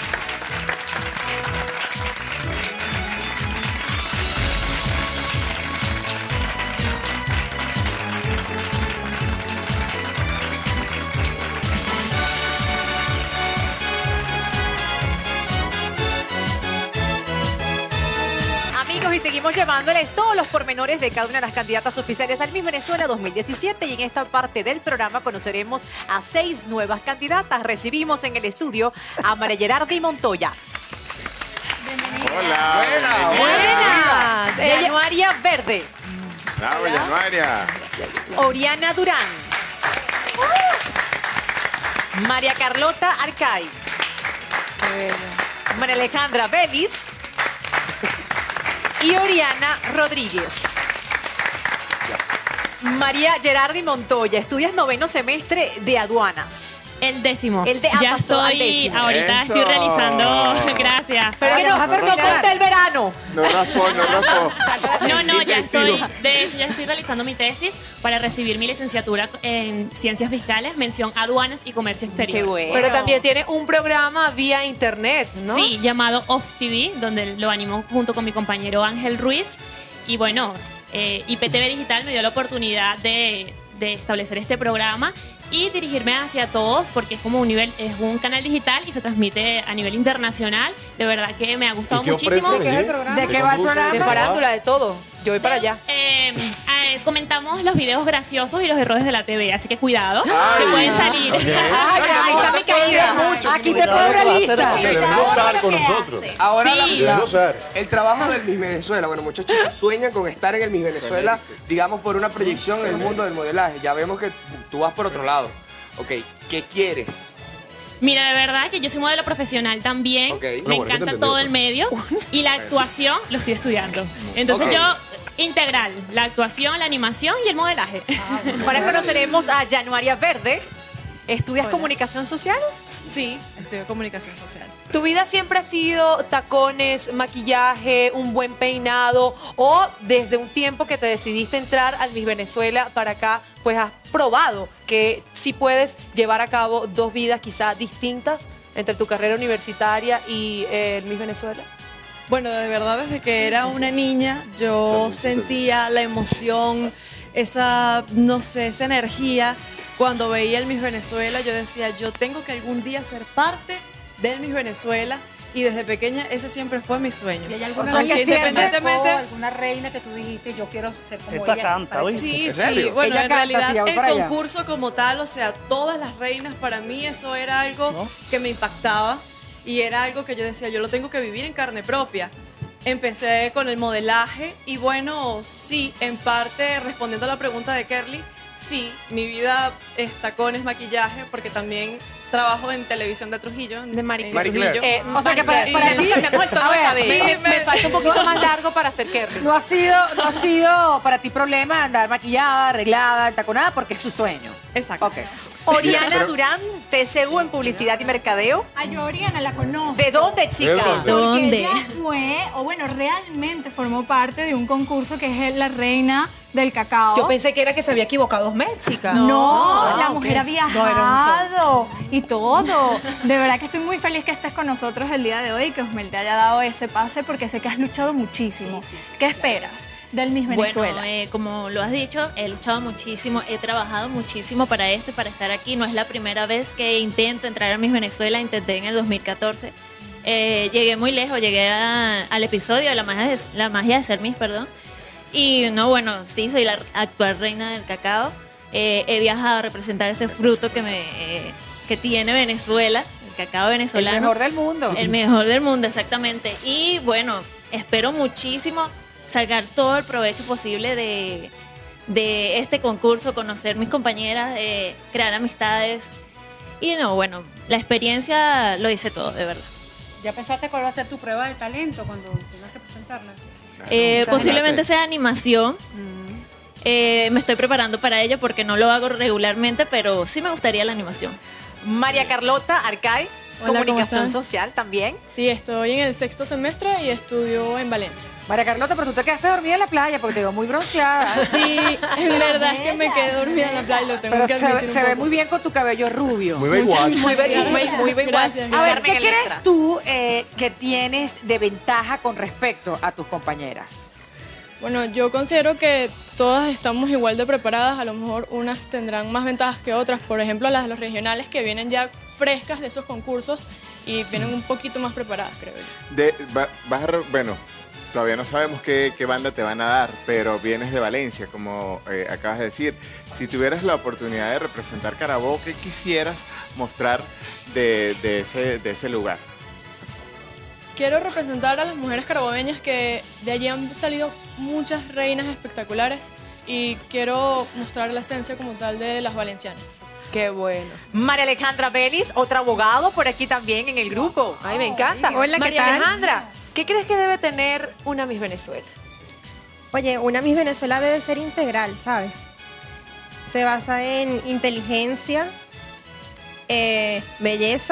Speaker 1: Amigos, y seguimos llevándoles todos los pormenores de cada una de las candidatas oficiales al Miss Venezuela 2017 y en esta parte del programa conoceremos a 6 nuevas candidatas. Recibimos en el estudio a María Gerardi Montoya,
Speaker 3: Hola.
Speaker 4: Buena,
Speaker 3: bienvenida.
Speaker 2: Buenas.
Speaker 1: Januaria Verde,
Speaker 3: Bravo, Januaria.
Speaker 1: Oriana Durán, María Carlota Arcay, María Alejandra Vélez y Oriana Rodríguez. María Gerardi Montoya, estudias 9º semestre de aduanas.
Speaker 12: El 10º.
Speaker 1: Ya
Speaker 12: pasó
Speaker 1: al
Speaker 12: estoy,
Speaker 1: 10º.
Speaker 12: ahorita
Speaker 3: Eso.
Speaker 12: estoy realizando, gracias.
Speaker 1: Pero que no conté el verano.
Speaker 3: No raspó, no raspó.
Speaker 12: No, ya
Speaker 3: Intensivo.
Speaker 12: estoy, de hecho ya estoy realizando mi tesis para recibir mi licenciatura en Ciencias Fiscales, mención Aduanas y Comercio Exterior.
Speaker 1: Qué bueno.
Speaker 2: Pero también tiene un programa vía internet, ¿no?
Speaker 12: Sí, llamado Off TV, donde lo animó junto con mi compañero Ángel Ruiz. Y bueno, IPTV Digital me dio la oportunidad de establecer este programa y dirigirme hacia todos porque es como es un canal digital y se transmite a nivel internacional. De verdad que me ha gustado
Speaker 4: ¿Y qué
Speaker 12: muchísimo.
Speaker 4: ofrecen
Speaker 2: ¿Qué es el
Speaker 4: allí?
Speaker 2: programa?
Speaker 6: ¿De qué va el programa?
Speaker 2: De farándula, de todo. Yo voy para allá.
Speaker 12: Comentamos los videos graciosos y los errores de la TV, así que cuidado,
Speaker 3: Ay.
Speaker 12: que pueden salir.
Speaker 1: Ahí está mi caída.
Speaker 2: Aquí te pongo una lista.
Speaker 4: O sea, debes gozar con nosotros.
Speaker 13: Ahora
Speaker 12: Sí.
Speaker 4: Debes gozar.
Speaker 13: el trabajo del Miss Venezuela. Bueno, muchas chicas sueñan con estar en el Miss Venezuela, digamos, por una proyección en el mundo del modelaje. Ya vemos que tú vas por otro lado. Ok, ¿qué quieres?
Speaker 12: Mira, de verdad que yo soy modelo profesional también.
Speaker 13: Ok.
Speaker 12: Me
Speaker 4: Bueno, bueno,
Speaker 12: encanta
Speaker 4: yo te
Speaker 12: todo el
Speaker 4: entiendo,
Speaker 12: medio y la actuación lo estoy estudiando. Entonces
Speaker 13: Ok.
Speaker 12: yo, integral, la actuación, la animación y el modelaje.
Speaker 1: Ahora conoceremos a Januaria Verde. ¿Estudias comunicación social?
Speaker 14: Sí, estudio comunicación social.
Speaker 2: ¿Tu vida siempre ha sido tacones, maquillaje, un buen peinado o desde un tiempo que te decidiste entrar al Miss Venezuela para acá, pues has probado que sí puedes llevar a cabo dos vidas quizás distintas entre tu carrera universitaria y el Miss Venezuela?
Speaker 14: Bueno, de verdad desde que era una niña yo sentía la emoción, esa, no sé, esa energía. Cuando veía el Miss Venezuela yo decía, yo tengo que algún día ser parte del Miss Venezuela y desde pequeña ese siempre fue mi sueño.
Speaker 6: ¿Y hay
Speaker 14: O
Speaker 6: alguna
Speaker 14: sea,
Speaker 6: reina
Speaker 14: que
Speaker 6: que siempre
Speaker 14: independientemente...
Speaker 6: alguna reina que tú dijiste, yo quiero ser como
Speaker 5: Esta
Speaker 6: ella?
Speaker 5: canta, ¿oíste?
Speaker 14: Sí,
Speaker 13: ¿En
Speaker 14: sí,
Speaker 13: serio?
Speaker 14: bueno,
Speaker 6: Ella
Speaker 14: en
Speaker 6: canta,
Speaker 14: realidad
Speaker 6: sí, ya voy
Speaker 14: el
Speaker 6: para allá.
Speaker 14: concurso como tal, o sea, todas las reinas, para mí eso era algo
Speaker 5: ¿No?
Speaker 14: que me impactaba y era algo que yo decía, yo lo tengo que vivir en carne propia. Empecé con el modelaje y bueno, sí, en parte respondiendo a la pregunta de Kerly, sí, mi vida es tacones, maquillaje, porque también trabajo en televisión de Trujillo.
Speaker 2: De Marie
Speaker 14: en
Speaker 13: Claire.
Speaker 14: Trujillo.
Speaker 2: O sea que para ti,
Speaker 1: Cambiamos el tono
Speaker 2: a
Speaker 1: de
Speaker 2: ver,
Speaker 1: cabello.
Speaker 2: me falta un poquito más largo para hacer Kerry.
Speaker 6: No ha sido para ti problema andar maquillada, arreglada, taconada, porque es su sueño.
Speaker 14: Exacto.
Speaker 6: Ok.
Speaker 1: Oriana Durán, TCU en Publicidad y Mercadeo.
Speaker 7: A yo Oriana la conozco.
Speaker 1: ¿De dónde, chica?
Speaker 4: ¿De dónde?
Speaker 7: Porque
Speaker 12: ¿Dónde?
Speaker 7: ella fue, o bueno, realmente formó parte de un concurso que es la reina del cacao.
Speaker 2: Yo pensé que era que se había equivocado Osmel, chica.
Speaker 7: No, la
Speaker 2: ok.
Speaker 7: mujer ha
Speaker 2: No, era un sol.
Speaker 7: viajado y todo. De verdad que estoy muy feliz que estés con nosotros el día de hoy y que Osmel te haya dado ese pase porque sé que has luchado muchísimo. ¿Qué esperas del Miss Venezuela?
Speaker 12: Bueno, como lo has dicho, he luchado muchísimo, he trabajado muchísimo para esto y para estar aquí. No es la primera vez que intento entrar a Miss Venezuela, intenté en el 2014. Llegué muy lejos, llegué al episodio de la magia de ser Miss, perdón. Y no, bueno, sí, soy la actual reina del cacao. He viajado a representar ese fruto que tiene Venezuela, el cacao venezolano.
Speaker 6: El mejor del mundo.
Speaker 12: El mejor del mundo, exactamente. Y bueno, espero muchísimo sacar todo el provecho posible de este concurso, conocer mis compañeras, crear amistades. Y no, bueno, la experiencia lo hice todo, de verdad.
Speaker 15: ¿Ya pensaste cuál va a ser tu prueba de talento cuando tengas que presentarla?
Speaker 12: Posiblemente sea animación. Me estoy preparando para ello porque no lo hago regularmente, pero sí me gustaría la animación.
Speaker 1: María Carlota Arcay,
Speaker 16: Hola, ¿cómo
Speaker 1: comunicación
Speaker 16: están?
Speaker 1: social también.
Speaker 16: Sí, estoy en el 6º semestre y estudio en Valencia.
Speaker 15: María Carlota, pero tú te quedaste dormida en la playa porque te veo muy bronceada.
Speaker 16: Sí, en verdad es que me quedé dormida en la playa y lo tengo
Speaker 15: Pero
Speaker 16: que admitir
Speaker 15: se ve muy bien con tu cabello rubio.
Speaker 4: Muy Baywatch.
Speaker 15: Muy Baywatch.
Speaker 16: Gracias.
Speaker 15: A ver,
Speaker 1: Carmen
Speaker 15: ¿qué
Speaker 1: Electra.
Speaker 15: crees tú que tienes de ventaja con respecto a tus compañeras?
Speaker 16: Bueno, yo considero que todas estamos igual de preparadas. A lo mejor unas tendrán más ventajas que otras. Por ejemplo, las de los regionales que vienen ya frescas de esos concursos y vienen un poquito más preparadas, creo yo.
Speaker 3: Bueno, todavía no sabemos qué banda te van a dar, pero vienes de Valencia, como acabas de decir. Si tuvieras la oportunidad de representar Carabobo, ¿qué quisieras mostrar de ese lugar?
Speaker 16: Quiero representar a las mujeres carabobeñas, que de allí han salido muchas reinas espectaculares, y quiero mostrar la esencia como tal de las valencianas.
Speaker 2: Qué bueno.
Speaker 1: María Alejandra Vélez, otro abogado por aquí también en el grupo.
Speaker 2: Ay, me encanta.
Speaker 17: Hola, ¿qué
Speaker 2: María
Speaker 17: tal?
Speaker 2: Alejandra, ¿qué crees que debe tener una Miss Venezuela?
Speaker 17: Oye, una Miss Venezuela debe ser integral, ¿sabes? Se basa en inteligencia, belleza,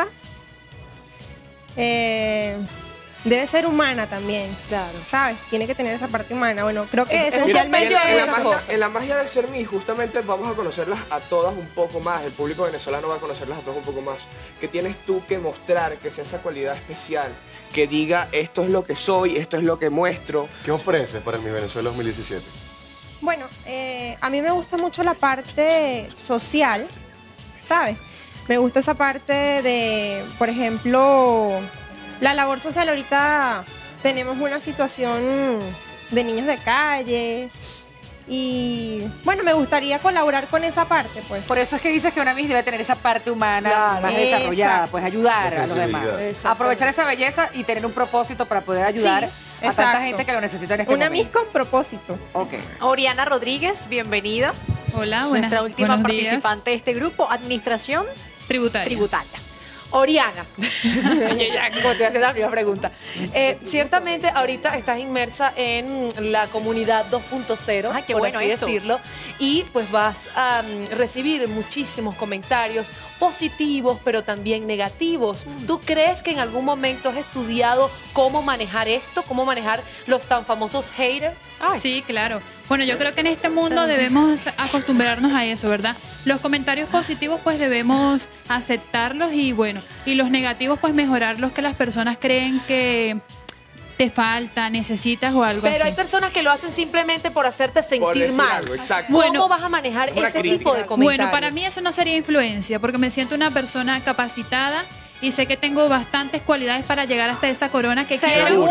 Speaker 17: debe ser humana también,
Speaker 2: claro,
Speaker 17: ¿sabes? Tiene que tener esa parte humana. Bueno, creo que
Speaker 13: Mira,
Speaker 17: esencialmente
Speaker 13: en la magia de ser Miss, justamente vamos a conocerlas a todas un poco más. El público venezolano va a conocerlas a todas un poco más. ¿Qué tienes tú que mostrar, que sea esa cualidad especial? Que diga, esto es lo que soy, esto es lo que muestro.
Speaker 4: ¿Qué ofreces para el Miss Venezuela 2017?
Speaker 17: Bueno, a mí me gusta mucho la parte social, ¿sabes? Me gusta esa parte de, por ejemplo, la labor social. Ahorita tenemos una situación de niños de calle y, bueno, me gustaría colaborar con esa parte, pues.
Speaker 15: Por eso es que dices que una Miss debe tener esa parte humana más desarrollada,
Speaker 17: Exacto.
Speaker 15: pues ayudar a los demás. Aprovechar esa belleza y tener un propósito para poder ayudar a tanta
Speaker 17: exacto.
Speaker 15: gente que lo necesita en este
Speaker 17: Una
Speaker 15: momento.
Speaker 17: Miss con propósito.
Speaker 15: Ok.
Speaker 1: Oriana Rodríguez, bienvenida.
Speaker 18: Hola,
Speaker 1: Nuestra última
Speaker 18: buenos días.
Speaker 1: participante de este grupo, Administración Tributaria.
Speaker 2: Oriana, yo ya como te hace la primera pregunta. Ciertamente ahorita estás inmersa en la comunidad 2.0,
Speaker 1: Ay, qué
Speaker 2: por
Speaker 1: bueno
Speaker 2: así
Speaker 1: esto.
Speaker 2: decirlo, y pues vas a recibir muchísimos comentarios positivos, pero también negativos. ¿Tú crees que en algún momento has estudiado cómo manejar esto, cómo manejar los tan famosos haters?
Speaker 18: Sí, claro. Bueno, yo creo que en este mundo debemos acostumbrarnos a eso, ¿verdad? Los comentarios positivos pues debemos aceptarlos y bueno, y los negativos pues mejorarlos, que las personas creen que te falta, necesitas o algo
Speaker 2: Pero
Speaker 18: así.
Speaker 2: hay personas que lo hacen simplemente por hacerte sentir
Speaker 18: decir
Speaker 2: mal.
Speaker 18: algo, exacto.
Speaker 2: ¿Cómo
Speaker 18: Bueno,
Speaker 2: vas a manejar ese tipo de comentarios?
Speaker 18: Bueno, para mí eso no sería influencia, porque me siento una persona capacitada y sé que tengo bastantes cualidades para llegar hasta esa corona que quiero.
Speaker 15: Seguro.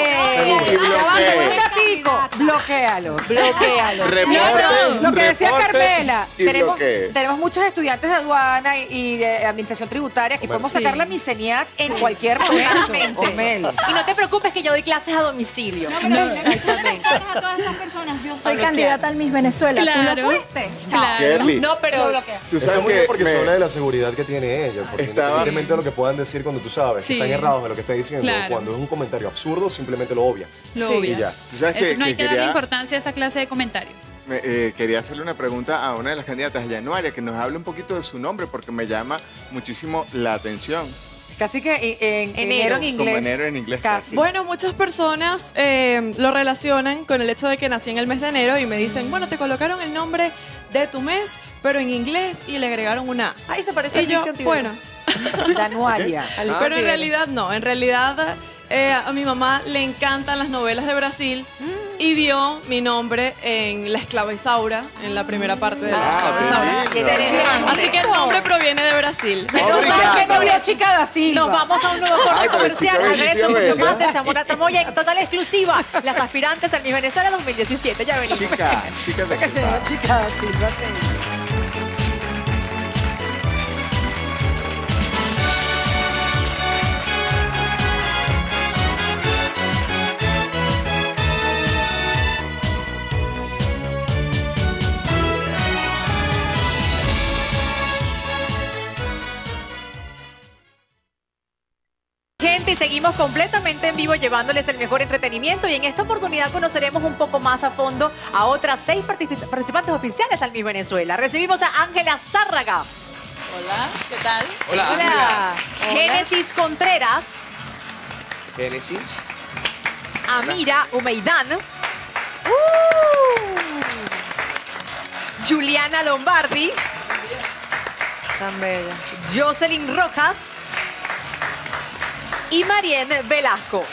Speaker 15: Bloquéalos.
Speaker 2: Bloquéalos.
Speaker 15: Lo que decía
Speaker 3: reporte
Speaker 15: Carmela,
Speaker 3: y bloquee.
Speaker 15: tenemos muchos estudiantes de aduana y de administración tributaria que podemos sacar la miseniat en cualquier momento. Omel.
Speaker 1: Y no te preocupes que yo doy clases a domicilio.
Speaker 7: A todas esas personas, yo soy candidata al Miss Venezuela. ¿Tú
Speaker 18: Claro,
Speaker 7: lo fuiste?
Speaker 4: Kerly,
Speaker 2: No, pero
Speaker 3: Tú
Speaker 4: está
Speaker 3: sabes
Speaker 4: muy bien
Speaker 3: que
Speaker 4: porque
Speaker 3: me-
Speaker 4: se habla de la seguridad que tiene ella, porque
Speaker 3: Estaba-
Speaker 4: independientemente de lo que puedan decir cuando tú sabes
Speaker 18: Sí.
Speaker 4: que están errados de lo que está diciendo,
Speaker 18: Claro.
Speaker 4: cuando es un comentario absurdo, simplemente lo obvias.
Speaker 18: Lo
Speaker 4: Y
Speaker 18: obvias.
Speaker 4: ya.
Speaker 3: Tú sabes
Speaker 18: Eso,
Speaker 3: que-
Speaker 18: no hay
Speaker 3: que
Speaker 18: que darle
Speaker 3: quería-
Speaker 18: importancia a esa clase de comentarios.
Speaker 3: Quería hacerle una pregunta a una de las candidatas, a Yanuaria, que nos hable un poquito de su nombre porque me llama muchísimo la atención.
Speaker 15: Casi que en enero en inglés.
Speaker 3: Como enero en inglés.
Speaker 15: Casi.
Speaker 14: Bueno, muchas personas lo relacionan con el hecho de que nací en el mes de enero y me dicen, bueno, te colocaron el nombre de tu mes, pero en inglés y le agregaron una A.
Speaker 2: Ay, se parece
Speaker 14: Y
Speaker 2: a
Speaker 14: yo,
Speaker 2: Alicia Antivero.
Speaker 14: bueno,
Speaker 15: Januaria.
Speaker 14: pero en realidad no, en realidad a mi mamá le encantan las novelas de Brasil y vio mi nombre en La Esclava Isaura, en la primera parte de La Esclava Isaura.
Speaker 15: qué interesante.
Speaker 14: Así que el nombre proviene de Brasil.
Speaker 15: Menos mal que no vio Chica da Silva.
Speaker 1: Nos vamos a un nuevo corte
Speaker 3: Ay, pero
Speaker 1: comercial.
Speaker 3: Chica
Speaker 1: Al regreso,
Speaker 3: Bella,
Speaker 1: mucho
Speaker 3: Bella.
Speaker 1: más de Zamora Tramoya en total exclusiva. Las aspirantes al Miss Venezuela 2017. Ya venimos.
Speaker 3: Chica de
Speaker 15: Que se llama Chica da Silva.
Speaker 1: y seguimos completamente en vivo llevándoles el mejor entretenimiento y en esta oportunidad conoceremos un poco más a fondo a otras 6 participantes oficiales al Miss Venezuela. Recibimos a Ángela Zárraga.
Speaker 19: Hola, ¿qué tal?
Speaker 13: Hola,
Speaker 1: Hola. Génesis Contreras.
Speaker 13: Génesis.
Speaker 1: Amira Humeidán. Juliana Lombardi.
Speaker 6: Tan bella.
Speaker 1: Jocelyn Rojas. Y Marienne Velasco.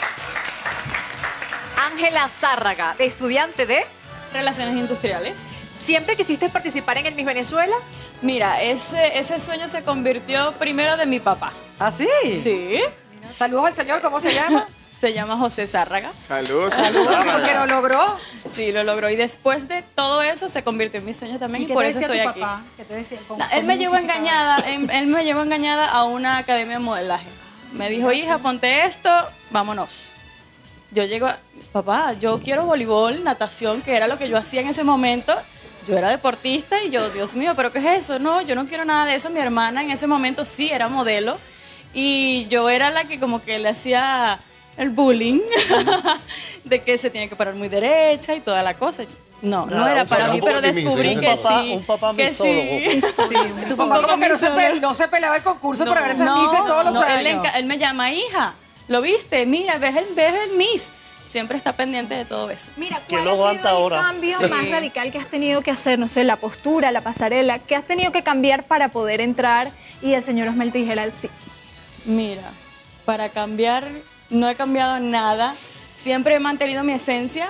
Speaker 1: Ángela Zárraga, estudiante de
Speaker 19: Relaciones Industriales.
Speaker 1: ¿Siempre quisiste participar en el Miss Venezuela?
Speaker 19: Mira, ese sueño se convirtió primero de mi papá.
Speaker 15: ¿Ah, sí?
Speaker 19: Sí.
Speaker 15: Saludos al señor, ¿cómo se llama?
Speaker 19: Se llama José Zárraga.
Speaker 3: Saludos.
Speaker 15: Porque lo logró.
Speaker 19: Sí, lo logró. Y después de todo eso se convirtió en mi sueño también y
Speaker 15: qué
Speaker 19: por
Speaker 15: te
Speaker 19: eso
Speaker 15: decía
Speaker 19: estoy
Speaker 15: tu
Speaker 19: aquí.
Speaker 15: papá? ¿Qué te decía?
Speaker 19: No, él me llevó engañada, él me llevó engañada a una academia de modelaje. Me dijo, hija, ponte esto, vámonos. Yo llego, papá, yo quiero voleibol, natación, que era lo que yo hacía en ese momento. Yo era deportista y yo, Dios mío, ¿pero qué es eso? No, yo no quiero nada de eso. Mi hermana en ese momento sí era modelo y yo era la que como que le hacía el bullying de que se tiene que parar muy derecha y toda la cosa. No, no era para mí, pero descubrí que sí.
Speaker 5: Un papá
Speaker 19: que
Speaker 5: misólogo.
Speaker 19: sí.
Speaker 15: Tu papá como que no se peleaba el concurso por haber esas Miss todos los años.
Speaker 19: Él me llama, hija, ¿lo viste? Mira, ves el Miss. Siempre está pendiente de todo eso.
Speaker 7: Mira, ¿cuál ha sido el cambio más radical que has tenido que hacer? No sé, la postura, la pasarela. ¿Qué has tenido que cambiar para poder entrar y el señor Osmel te dijera el sí?
Speaker 19: Mira, para cambiar, no he cambiado nada. Siempre he mantenido mi esencia.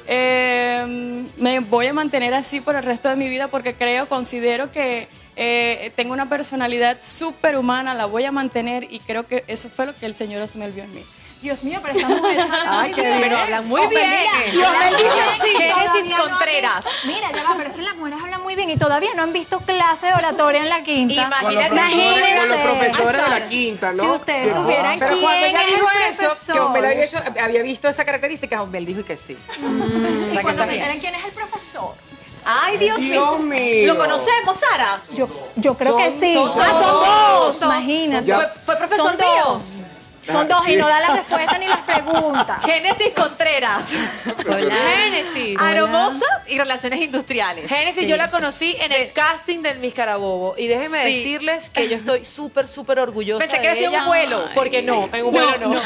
Speaker 19: Me voy a mantener así por el resto de mi vida porque considero que tengo una personalidad súper humana, la voy a mantener y creo que eso fue lo que el señor Osmel vio en mí.
Speaker 7: Dios mío, pero estas mujeres hablan muy bien.
Speaker 1: Pero hablan muy bien. Génesis Contreras.
Speaker 7: Mira, ya va, pero es que las mujeres hablan muy bien y todavía no han visto clase de oratoria en la quinta.
Speaker 1: Imagínate.
Speaker 13: Con los profesores de la quinta, ¿no?
Speaker 7: Si ustedes supieran
Speaker 15: Pero cuando ella
Speaker 7: quién
Speaker 15: dijo
Speaker 7: es el
Speaker 15: eso, que Osmel había visto esa característica, Osmel dijo que sí.
Speaker 7: Y cuando supieran quién es el profesor.
Speaker 1: Ay, Dios mío. ¿Lo conocemos, Sara?
Speaker 7: Yo creo que sí.
Speaker 1: Son
Speaker 7: dos. Imagínate.
Speaker 1: ¿Fue profesor
Speaker 7: Son
Speaker 1: mío?
Speaker 7: dos. Son dos y no da la respuesta ni las preguntas.
Speaker 1: Génesis Contreras.
Speaker 2: Hola. Génesis.
Speaker 1: Aromosa y Relaciones Industriales.
Speaker 2: Génesis, yo la conocí en el casting del Miss Carabobo. Y déjenme decirles que yo estoy súper orgullosa
Speaker 1: Pensé que
Speaker 2: de
Speaker 1: había sido
Speaker 2: ella.
Speaker 1: un vuelo.
Speaker 2: Porque no, en un vuelo no.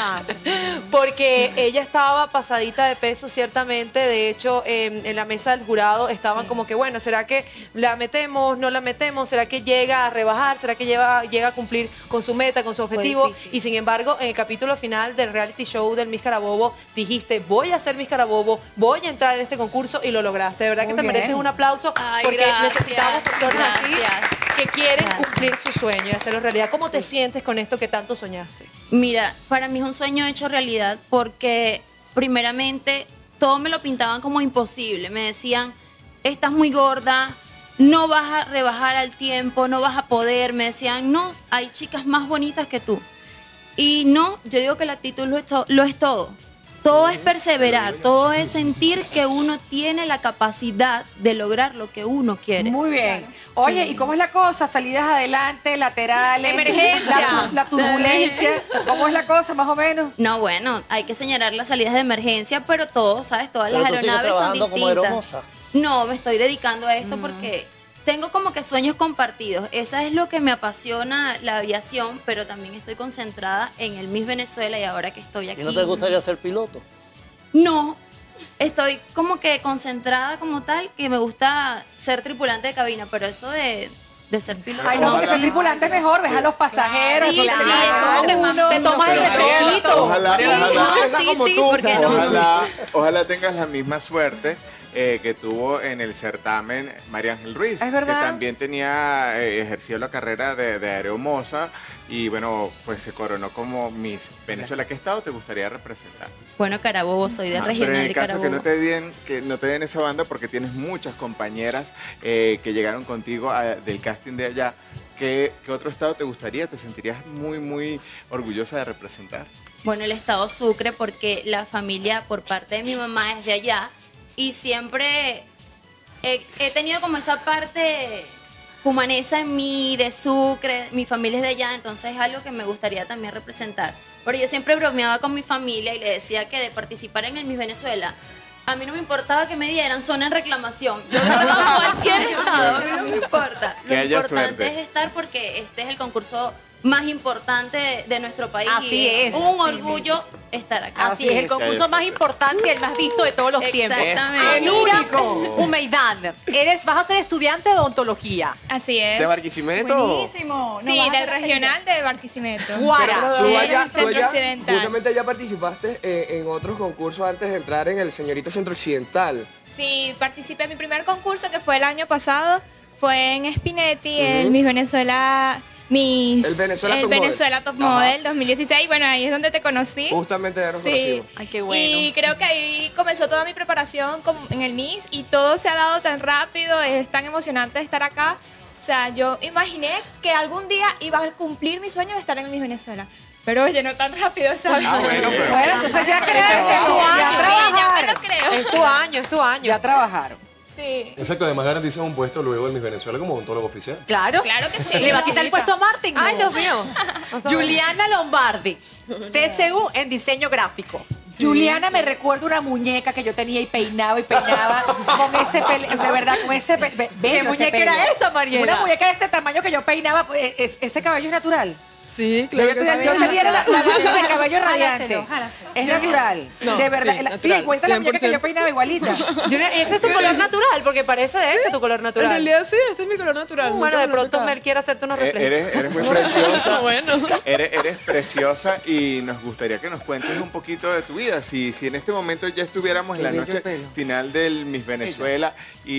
Speaker 2: Porque ella estaba pasadita de peso, ciertamente. De hecho, en la mesa del jurado estaban como que, bueno, ¿será que la metemos, no la metemos? ¿Será que llega a rebajar? ¿Será que llega a cumplir con su meta, con su objetivo? Y sin embargo, en el capítulo final del reality show del Miss Carabobo, dijiste, voy a ser Miss Carabobo, voy a entrar en este concurso y lo lograste. De verdad que te mereces un aplauso porque necesitamos personas así que quieren cumplir su sueño y hacerlo realidad. ¿Cómo te sientes con esto que tanto soñaste?
Speaker 12: Mira, para mí es un sueño hecho realidad porque primeramente todo me lo pintaban como imposible. Me decían, estás muy gorda, no vas a rebajar al tiempo, no vas a poder. Me decían, no, hay chicas más bonitas que tú. Y no, yo digo que la actitud lo es todo. Todo es perseverar, todo es sentir que uno tiene la capacidad de lograr lo que uno quiere.
Speaker 15: Muy bien. Oye, ¿y cómo es la cosa? Salidas adelante, laterales,
Speaker 12: Emergencia.
Speaker 15: la turbulencia. ¿Cómo es la cosa, más o menos?
Speaker 12: No, bueno, hay que señalar las salidas de emergencia, pero todo, ¿sabes? Todas las aeronaves son distintas. No, me estoy dedicando a esto porque tengo como que sueños compartidos. Esa es lo que me apasiona, la aviación, pero también estoy concentrada en el Miss Venezuela y ahora que estoy aquí.
Speaker 5: ¿Y no te gustaría ser piloto?
Speaker 12: No, estoy como que concentrada como tal, que me gusta ser tripulante de cabina, pero eso de ser piloto.
Speaker 15: Ay, no, porque ser tripulante es mejor, ves a los pasajeros.
Speaker 12: Sí, como que más te tomas el retrojito.
Speaker 3: Ojalá tengas la misma suerte que tuvo en el certamen María Ángel Ruiz,
Speaker 15: ¿Es verdad?
Speaker 3: que también tenía ejercido la carrera de aeromoza y bueno, pues se coronó como Miss Venezuela. ¿Qué estado te gustaría representar?
Speaker 12: Bueno, Carabobo, soy del
Speaker 3: Pero
Speaker 12: regional
Speaker 3: en el
Speaker 12: de
Speaker 3: caso
Speaker 12: Carabobo.
Speaker 3: que no te den esa banda porque tienes muchas compañeras que llegaron contigo del casting de allá, ¿qué otro estado te gustaría? ¿Te sentirías muy orgullosa de representar?
Speaker 12: Bueno, el estado Sucre, porque la familia por parte de mi mamá es de allá y siempre he tenido como esa parte
Speaker 20: Jumanesa en mí, de Sucre, mi familia es de allá, entonces es algo que me gustaría también representar. Pero yo siempre bromeaba con mi familia y le decía que de participar en el Miss Venezuela, a mí no me importaba que me dieran zona en reclamación. Yo ganaba cualquier estado, a mí no me importa. Lo importante es estar porque este es el concurso más importante de nuestro país.
Speaker 1: Así es.
Speaker 20: Un orgullo estar acá.
Speaker 1: Así es, el concurso más importante y el más visto de todos los tiempos.
Speaker 20: Exactamente.
Speaker 1: Anira Humeidán, vas a ser estudiante de odontología.
Speaker 9: Así es.
Speaker 13: ¿De Barquisimeto?
Speaker 7: Buenísimo.
Speaker 9: Sí, del regional de Barquisimeto.
Speaker 1: Guara.
Speaker 13: Tú
Speaker 9: Del
Speaker 13: allá,
Speaker 9: Centro Occidental.
Speaker 13: justamente ya participaste en otros concursos antes de entrar en el Señorita Centro Occidental.
Speaker 9: Sí, participé en mi primer concurso que fue el año pasado. Fue en Spinetti, el Miss Venezuela...
Speaker 13: El Venezuela
Speaker 9: Top Model 2016. Bueno, ahí es donde te conocí.
Speaker 13: Justamente ya nos conocimos.
Speaker 1: Ay, qué bueno.
Speaker 9: Y creo que ahí comenzó toda mi preparación en el Miss y todo se ha dado tan rápido, es tan emocionante estar acá. O sea, yo imaginé que algún día iba a cumplir mi sueño de estar en el Miss Venezuela. Pero oye, no tan rápido, ¿sabes?
Speaker 15: Bueno, entonces ya crees que
Speaker 9: ya me lo creo.
Speaker 15: Es tu año. Ya trabajaron.
Speaker 9: Sí.
Speaker 4: Exacto, además garantizan un puesto luego en Miss Venezuela como odontólogo oficial.
Speaker 1: Claro.
Speaker 9: Claro que sí.
Speaker 1: Le va a quitar el puesto a Martín.
Speaker 15: Ay, Dios mío.
Speaker 1: Juliana Lombardi, TCU en diseño gráfico.
Speaker 15: Juliana me recuerda una muñeca que yo tenía y peinaba con ese pelo, de verdad, con ese pelo.
Speaker 1: ¿Qué muñeca era esa, Mariela?
Speaker 15: Una muñeca de este tamaño que yo peinaba, ese cabello es natural.
Speaker 8: Sí, claro que sí.
Speaker 15: Yo tenía la lana de cabello radiante.
Speaker 7: Jálaselo.
Speaker 15: Es natural.
Speaker 8: No,
Speaker 15: de verdad.
Speaker 8: sí,
Speaker 15: Sí,
Speaker 8: natural,
Speaker 15: igualita la muñeca que
Speaker 8: 100%.
Speaker 15: yo peinaba igualita.
Speaker 2: Ese es tu color natural, porque parece de hecho tu color natural.
Speaker 8: En realidad sí, este es mi color natural.
Speaker 2: Bueno,
Speaker 8: nunca
Speaker 2: de
Speaker 8: me lo he
Speaker 2: pronto
Speaker 8: tocado.
Speaker 2: Mel quiere hacerte unos reflejos.
Speaker 3: Eres muy preciosa.
Speaker 8: Bueno.
Speaker 3: Eres preciosa y nos gustaría que nos cuentes un poquito de tu vida. Si en este momento ya estuviéramos en la noche final del Miss Venezuela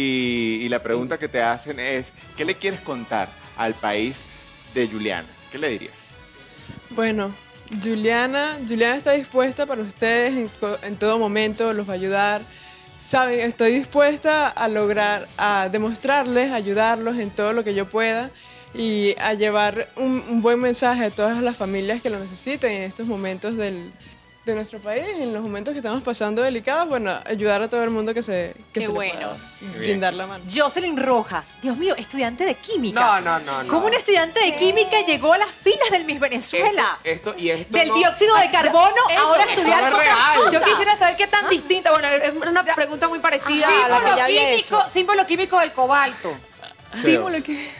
Speaker 3: y la pregunta que te hacen es, ¿qué le quieres contar al país de Juliana? ¿Qué le dirías?
Speaker 8: Bueno, Juliana está dispuesta para ustedes en todo momento, los va a ayudar. Saben, estoy dispuesta a lograr, a demostrarles, ayudarlos en todo lo que yo pueda y a llevar un buen mensaje a todas las familias que lo necesiten en estos momentos de nuestro país, en los momentos que estamos pasando delicados, bueno, ayudar a todo el mundo que se
Speaker 1: Qué
Speaker 8: le
Speaker 1: bueno.
Speaker 8: pueda brindar la mano.
Speaker 1: Jocelyn Rojas, Dios mío, estudiante de química.
Speaker 13: No.
Speaker 1: ¿Cómo un estudiante de química llegó a las filas del Miss Venezuela?
Speaker 13: Esto
Speaker 1: Del
Speaker 13: no-
Speaker 1: dióxido de carbono, ahora estudiar
Speaker 13: no es
Speaker 1: cosas
Speaker 13: real.
Speaker 1: cosas.
Speaker 2: Yo quisiera saber qué tan distinta. Bueno, es una pregunta muy parecida a la que ya había hecho.
Speaker 15: Símbolo químico del cobalto.
Speaker 8: Símbolo que...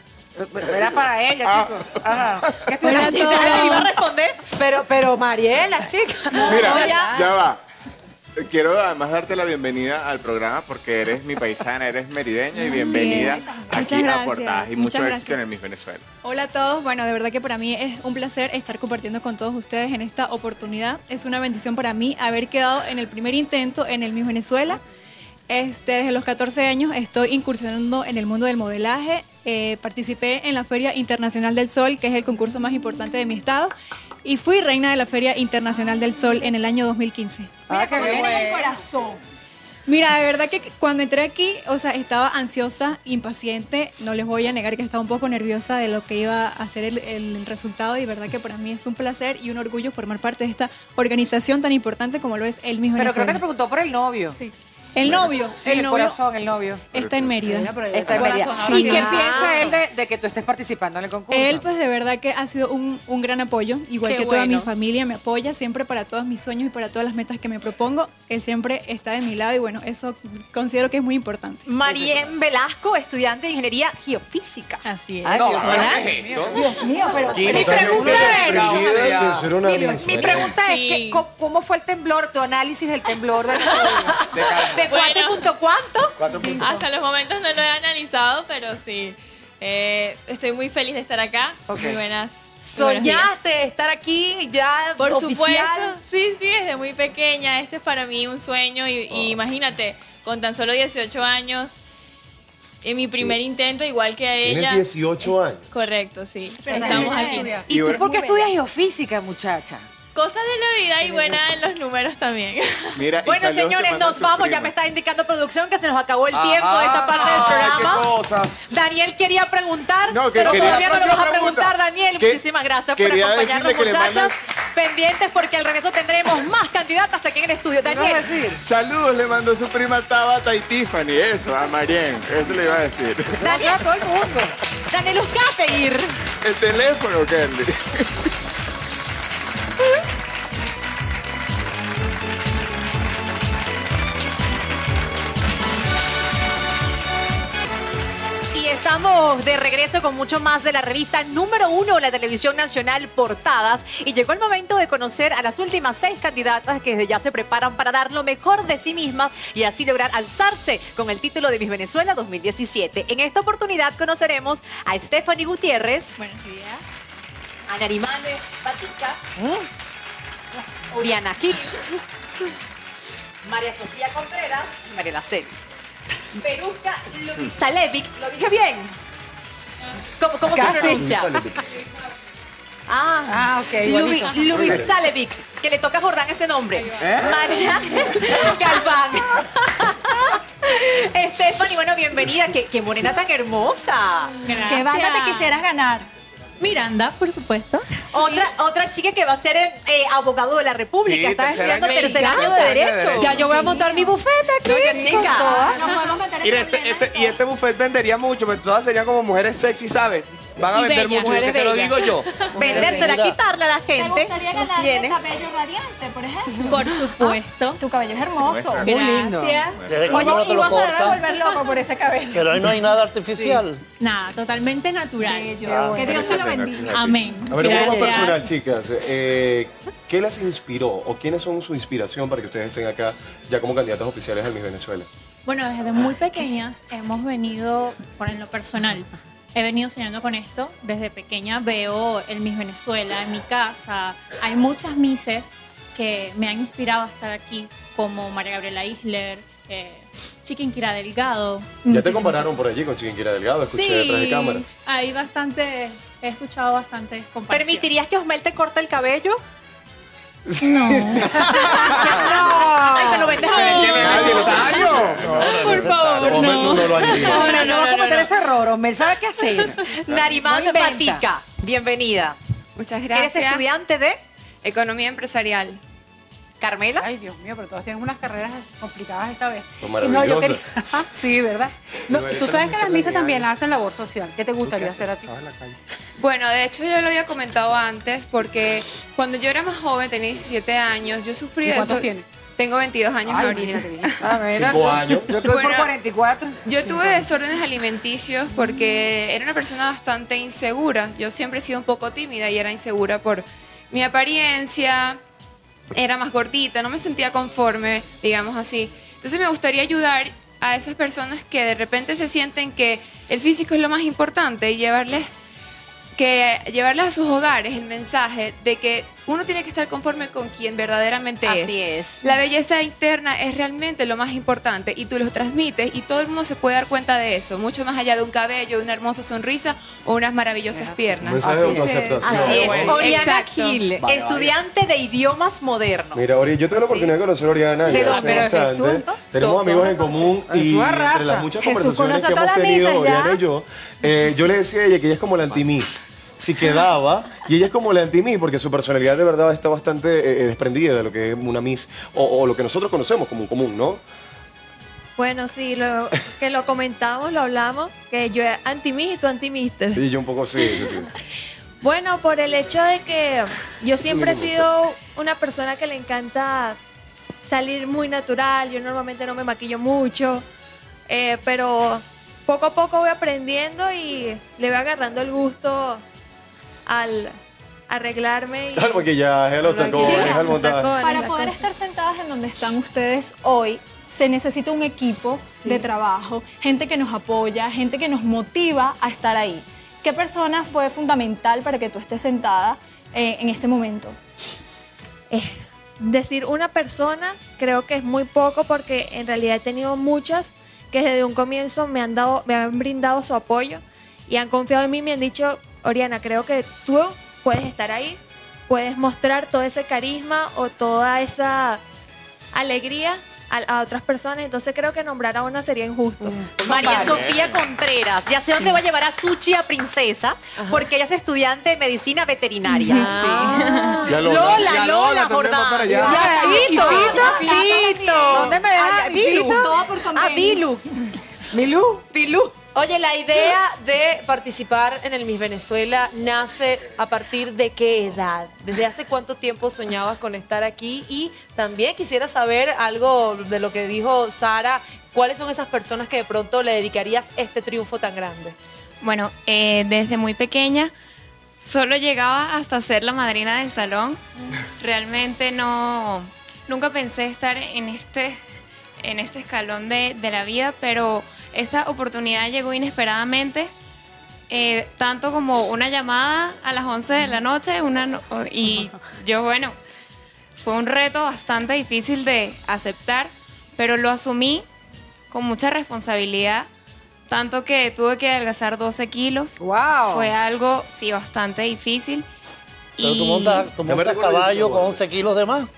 Speaker 15: Era para ella, chicos. Ajá. ¿Qué tú
Speaker 1: Hola a
Speaker 15: dices?
Speaker 1: todos. ¿Le iba a responder?
Speaker 15: Pero Mariela, chica.
Speaker 3: Mira, ya va. Quiero además darte la bienvenida al programa porque eres mi paisana, eres merideña y bienvenida aquí a
Speaker 10: gracias,
Speaker 3: Portadas y mucho
Speaker 10: muchas
Speaker 3: éxito
Speaker 10: gracias.
Speaker 3: en el Miss Venezuela.
Speaker 10: Hola a todos, bueno, de verdad que para mí es un placer estar compartiendo con todos ustedes en esta oportunidad. Es una bendición para mí haber quedado en el primer intento en el Miss Venezuela. Desde los 14 años estoy incursionando en el mundo del modelaje. Participé en la Feria Internacional del Sol, que es el concurso más importante de mi estado, y fui reina de la Feria Internacional del Sol en el año 2015.
Speaker 15: Ah, qué bien.
Speaker 7: En el corazón.
Speaker 10: Mira, de verdad que cuando entré aquí, o sea, estaba ansiosa, impaciente, no les voy a negar que estaba un poco nerviosa de lo que iba a ser el resultado, y de verdad que para mí es un placer y un orgullo formar parte de esta organización tan importante como lo es el Miss
Speaker 15: Pero creo que
Speaker 10: Venezuela.
Speaker 15: te preguntó por el novio.
Speaker 10: Sí. El novio,
Speaker 15: Sí,
Speaker 10: el
Speaker 15: el
Speaker 10: novio
Speaker 15: corazón, el novio.
Speaker 10: está en Mérida.
Speaker 15: Está en Mérida. ¿Y qué piensa él de que tú estés participando en el concurso?
Speaker 10: Él, pues de verdad que ha sido un gran apoyo, igual
Speaker 1: Qué
Speaker 10: que toda mi
Speaker 1: bueno.
Speaker 10: familia me apoya siempre para todos mis sueños y para todas las metas que me propongo. Él siempre está de mi lado y bueno, eso considero que es muy importante.
Speaker 1: Marien Velasco, estudiante de ingeniería geofísica.
Speaker 10: Así es.
Speaker 15: Ay,
Speaker 13: No,
Speaker 15: Dios,
Speaker 13: ¿ahora
Speaker 15: ¿verdad?
Speaker 13: qué es esto?
Speaker 15: Dios mío, pero
Speaker 13: Química,
Speaker 15: mi pregunta es... Mi pregunta
Speaker 10: Sí.
Speaker 15: es, ¿cómo fue el temblor, tu análisis del temblor de
Speaker 1: ¿De cuánto?
Speaker 10: Sí, hasta los momentos no lo he analizado, pero sí. Estoy muy feliz de estar acá. Muy buenas. muy buenos días.
Speaker 2: ¿Soñaste estar aquí ya
Speaker 10: Por
Speaker 2: oficial?
Speaker 10: supuesto, sí, desde muy pequeña. Este es para mí un sueño y imagínate, con tan solo 18 años, en mi primer intento, igual que a ella.
Speaker 4: Tienes 18 años.
Speaker 10: Correcto, sí. Estamos aquí.
Speaker 15: ¿Y tú por qué estudias geofísica, muchacha?
Speaker 10: Cosas de la vida y buena en los números también.
Speaker 3: Mira, y
Speaker 1: Bueno,
Speaker 3: saludos te
Speaker 1: señores,
Speaker 3: manda
Speaker 1: nos
Speaker 3: su
Speaker 1: vamos.
Speaker 3: prima.
Speaker 1: Ya me está indicando producción que se nos acabó el tiempo de esta parte del
Speaker 3: Ay,
Speaker 1: programa.
Speaker 3: qué cosas.
Speaker 1: Daniel quería preguntar,
Speaker 3: No, que
Speaker 1: pero
Speaker 3: quería
Speaker 1: todavía no lo vas a
Speaker 3: hacer una
Speaker 1: preguntar,
Speaker 3: pregunta.
Speaker 1: Daniel.
Speaker 3: Que-
Speaker 1: Muchísimas gracias por
Speaker 3: quería
Speaker 1: acompañarnos,
Speaker 3: decirle que le
Speaker 1: muchachos.
Speaker 3: mandan
Speaker 1: Pendientes porque al regreso tendremos más candidatas aquí en el estudio. Daniel.
Speaker 3: Saludos, le mandó su prima Tabata y Tiffany. Eso, a Marien. Eso le iba a decir.
Speaker 1: Daniel. Todo el mundo. Daniel, buscate ir.
Speaker 3: El teléfono, Candy.
Speaker 1: Y estamos de regreso con mucho más de la revista número 1 de la televisión nacional, Portadas. Y llegó el momento de conocer a las últimas 6 candidatas que desde ya se preparan para dar lo mejor de sí mismas y así lograr alzarse con el título de Miss Venezuela 2017. En esta oportunidad conoceremos a Stephanie Gutiérrez.
Speaker 11: Buenos días.
Speaker 1: A Narimane Batica. Oriana Gil. María Sofía Contreras y María Lacel. Peruska Luisalevic, ¿lo dije bien? ¿Cómo se pronuncia?
Speaker 15: Ok.
Speaker 1: Luisalevic, que le toca a Jordán ese nombre. María Galván. Stephanie, bueno, bienvenida. Qué morena tan hermosa.
Speaker 7: ¿Qué banda te quisieras ganar?
Speaker 11: Miranda, por supuesto.
Speaker 1: Otra chica que va a ser abogado de la República.
Speaker 13: Sí,
Speaker 1: está
Speaker 13: tercer
Speaker 1: estudiando
Speaker 13: año.
Speaker 1: tercer año de Derecho.
Speaker 6: Ya yo voy a montar mi bufete aquí.
Speaker 1: Oiga, chica.
Speaker 7: Nos podemos meter
Speaker 13: Y
Speaker 7: en problemas.
Speaker 13: ese buffet vendería mucho, pero todas serían como mujeres sexy, ¿sabes? Van a
Speaker 11: Y
Speaker 13: vender
Speaker 11: bellas.
Speaker 13: mucho, que se lo
Speaker 6: Mujeres
Speaker 13: digo yo.
Speaker 1: Vendérsela, quitarle a la
Speaker 7: ¿Te
Speaker 1: gente.
Speaker 7: gustaría ganarte
Speaker 1: ¿Tienes?
Speaker 7: cabello radiante, por ejemplo?
Speaker 11: Por supuesto.
Speaker 7: Tu cabello es hermoso.
Speaker 5: Muy
Speaker 6: lindo.
Speaker 5: Desde
Speaker 7: Oye,
Speaker 5: cuando te
Speaker 7: y
Speaker 5: lo
Speaker 7: vos se debe
Speaker 5: cortas,
Speaker 7: volver loco por ese cabello.
Speaker 5: pero ahí no hay nada artificial.
Speaker 11: Nada, totalmente natural.
Speaker 7: Bello. Que Dios se lo bendiga.
Speaker 11: Amén.
Speaker 4: A ver, un poco más
Speaker 11: Gracias.
Speaker 4: personal, chicas. ¿Qué las inspiró o quiénes son su inspiración para que ustedes estén acá ya como candidatas oficiales al Miss Venezuela?
Speaker 11: Bueno, desde muy pequeñas hemos venido, por en lo personal, he venido soñando con esto. Desde pequeña veo el Miss Venezuela en mi casa. Hay muchas misses que me han inspirado a estar aquí, como María Gabriela Isler, Chiquinquirá Delgado.
Speaker 4: Ya te
Speaker 11: Muchísimas.
Speaker 4: compararon por allí con Chiquinquirá Delgado, escuché detrás de cámaras.
Speaker 11: Hay bastante, he escuchado bastantes comparaciones.
Speaker 1: ¿Permitirías que Osmel te corte el cabello?
Speaker 11: No.
Speaker 1: Ay, te lo vendes a mí.
Speaker 11: Por favor,
Speaker 4: Osmel no lo haría.
Speaker 6: No va a cometer ese error, Osmel sabe qué hacer.
Speaker 1: Narimán
Speaker 6: No inventa.
Speaker 1: Batica, bienvenida.
Speaker 21: Muchas
Speaker 1: ¿Eres
Speaker 21: gracias.
Speaker 1: estudiante de
Speaker 21: Economía empresarial.
Speaker 1: Carmela?
Speaker 15: Ay, Dios mío, pero todas tienen unas carreras complicadas esta vez.
Speaker 4: Son
Speaker 15: No, yo
Speaker 4: maravillosas.
Speaker 15: quería... Sí, ¿verdad? No, tú sabes que las misas también hacen labor social. ¿Qué te gustaría hacer a ti?
Speaker 21: Bueno, de hecho yo lo había comentado antes porque cuando yo era más joven, tenía 17 años, yo sufrí
Speaker 15: ¿Y
Speaker 21: de
Speaker 15: cuántos
Speaker 21: esto.
Speaker 15: tienes?
Speaker 21: Tengo 22 años
Speaker 15: Ay,
Speaker 21: ahorita.
Speaker 15: imagínate bien. A ver,
Speaker 4: 5 años.
Speaker 15: Yo estoy por
Speaker 21: Bueno,
Speaker 15: 44.
Speaker 21: Yo tuve desórdenes alimenticios porque era una persona bastante insegura. Yo siempre he sido un poco tímida y era insegura por mi apariencia, era más gordita, no me sentía conforme, digamos así. Entonces me gustaría ayudar a esas personas que de repente se sienten que el físico es lo más importante y llevarles a sus hogares el mensaje de que uno tiene que estar conforme con quien verdaderamente es.
Speaker 1: Así es.
Speaker 21: La belleza interna es realmente lo más importante y tú lo transmites y todo el mundo se puede dar cuenta de eso, mucho más allá de un cabello, de una hermosa sonrisa o unas maravillosas piernas.
Speaker 4: Mensaje de autoaceptación.
Speaker 1: Así es. Oriana
Speaker 21: Exacto.
Speaker 1: Gil,
Speaker 21: Vale,
Speaker 1: estudiante de idiomas modernos.
Speaker 4: Mira, Ori, yo tuve la oportunidad de conocer a Oriana
Speaker 1: ¿De
Speaker 4: ya
Speaker 1: dónde?
Speaker 4: hace
Speaker 1: Pero
Speaker 4: bastante.
Speaker 1: Jesús,
Speaker 4: Tenemos amigos en común y
Speaker 15: Jesús arrasa.
Speaker 4: entre las muchas
Speaker 15: Jesús
Speaker 4: conversaciones
Speaker 15: conoce
Speaker 4: que
Speaker 15: todas
Speaker 4: hemos
Speaker 15: las
Speaker 4: tenido,
Speaker 15: misas ya.
Speaker 4: Oriana y yo le decía a ella que ella es como la anti-Miss. Si quedaba, y ella es como la anti-Miss, porque su personalidad de verdad está bastante desprendida de lo que es una Miss, o lo que nosotros conocemos como un común, ¿no?
Speaker 22: Bueno, sí, que lo comentamos, lo hablamos, que yo anti-Miss y tú anti-Mister.
Speaker 4: Y yo un poco sí.
Speaker 22: Bueno, por el hecho de que yo siempre he sido una persona que le encanta salir muy natural, yo normalmente no me maquillo mucho, pero poco a poco voy aprendiendo y le voy agarrando el gusto al arreglarme.
Speaker 4: Al maquillaje, a los tacones, al montaje.
Speaker 7: Para poder estar sentadas en donde están ustedes hoy, se necesita un equipo de trabajo, gente que nos apoya, gente que nos motiva a estar ahí. ¿Qué persona fue fundamental para que tú estés sentada en este momento?
Speaker 22: Decir una persona creo que es muy poco porque en realidad he tenido muchas que desde un comienzo me han brindado su apoyo y han confiado en mí, me han dicho, Oriana, creo que tú puedes estar ahí, puedes mostrar todo ese carisma o toda esa alegría a otras personas, entonces creo que nombrar a una sería injusto.
Speaker 1: María Sofía Contreras, ya sé dónde va a llevar a Suchi a Princesa, porque ella es estudiante de medicina veterinaria.
Speaker 4: Ya
Speaker 1: Lola Jordán. Fito.
Speaker 15: ¿Dónde me dejas?
Speaker 1: Bilu.
Speaker 2: Milú. Oye, la idea de participar en el Miss Venezuela nace a partir de qué edad? ¿Desde hace cuánto tiempo soñabas con estar aquí? Y también quisiera saber algo de lo que dijo Sara. ¿Cuáles son esas personas que de pronto le dedicarías este triunfo tan grande?
Speaker 16: Bueno, desde muy pequeña solo llegaba hasta ser la madrina del salón. Realmente nunca pensé estar en este escalón de la vida, pero esta oportunidad llegó inesperadamente, tanto como una llamada a las 11 de la noche, y yo, bueno, fue un reto bastante difícil de aceptar, pero lo asumí con mucha responsabilidad, tanto que tuve que adelgazar 12 kilos.
Speaker 15: ¡Wow!
Speaker 16: Fue algo, sí, bastante difícil.
Speaker 5: Pero tú montas caballo con 11 kilos de más.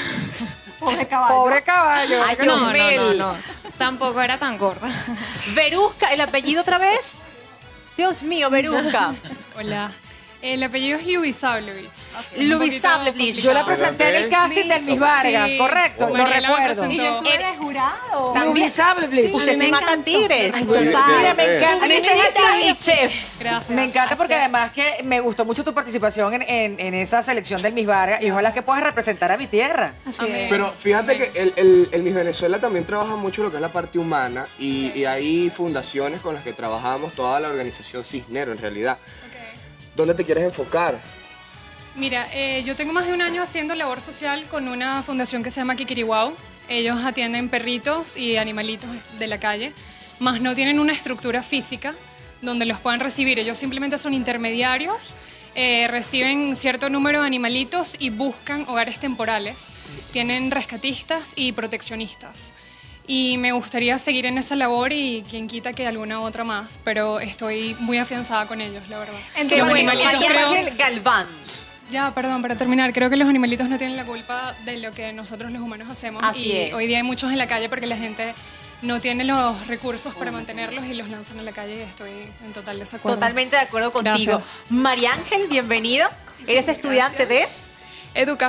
Speaker 15: Pobre caballo.
Speaker 16: Ay, no. Tampoco era tan gorda.
Speaker 1: Verusca, ¿el apellido otra vez? Dios mío, Verusca.
Speaker 17: Hola. El apellido es Lubisavlevich.
Speaker 1: Lubisavlevich.
Speaker 15: Yo la presenté en el casting del Miss Vargas,
Speaker 17: Sí.
Speaker 15: correcto, lo
Speaker 17: Mariela me
Speaker 15: recuerdo.
Speaker 17: presentó.
Speaker 7: Y yo estuve de jurado.
Speaker 15: Lubisavlevich.
Speaker 1: Usted se mata tigres.
Speaker 15: Mira, me encanta.
Speaker 1: Mi chef.
Speaker 17: Gracias.
Speaker 15: Me encanta porque además que me gustó mucho tu participación en esa selección del Miss Vargas y ojalá que puedas representar a mi tierra.
Speaker 13: Pero fíjate que el Miss Venezuela también trabaja mucho lo que es la parte humana y hay fundaciones con las que trabajamos, toda la organización Cisnero en realidad. ¿Dónde te quieres enfocar?
Speaker 17: Mira, yo tengo más de un año haciendo labor social con una fundación que se llama Kikiriwao. Ellos atienden perritos y animalitos de la calle, más no tienen una estructura física donde los puedan recibir. Ellos simplemente son intermediarios, reciben cierto número de animalitos y buscan hogares temporales. Tienen rescatistas y proteccionistas. Y me gustaría seguir en esa labor y quien quita que alguna otra más, pero estoy muy afianzada con ellos, la verdad.
Speaker 1: Entonces,
Speaker 17: Los animalitos creo...
Speaker 1: María Galván.
Speaker 17: Ya, perdón, para terminar, creo que los animalitos no tienen la culpa de lo que nosotros los humanos hacemos.
Speaker 1: Así
Speaker 17: y
Speaker 1: es.
Speaker 17: hoy día hay muchos en la calle porque la gente no tiene los recursos para mantenerlos y los lanzan a la calle y estoy en total desacuerdo.
Speaker 1: Totalmente de acuerdo contigo.
Speaker 17: Gracias.
Speaker 1: María Ángel, bienvenida. Eres estudiante de...
Speaker 23: Educación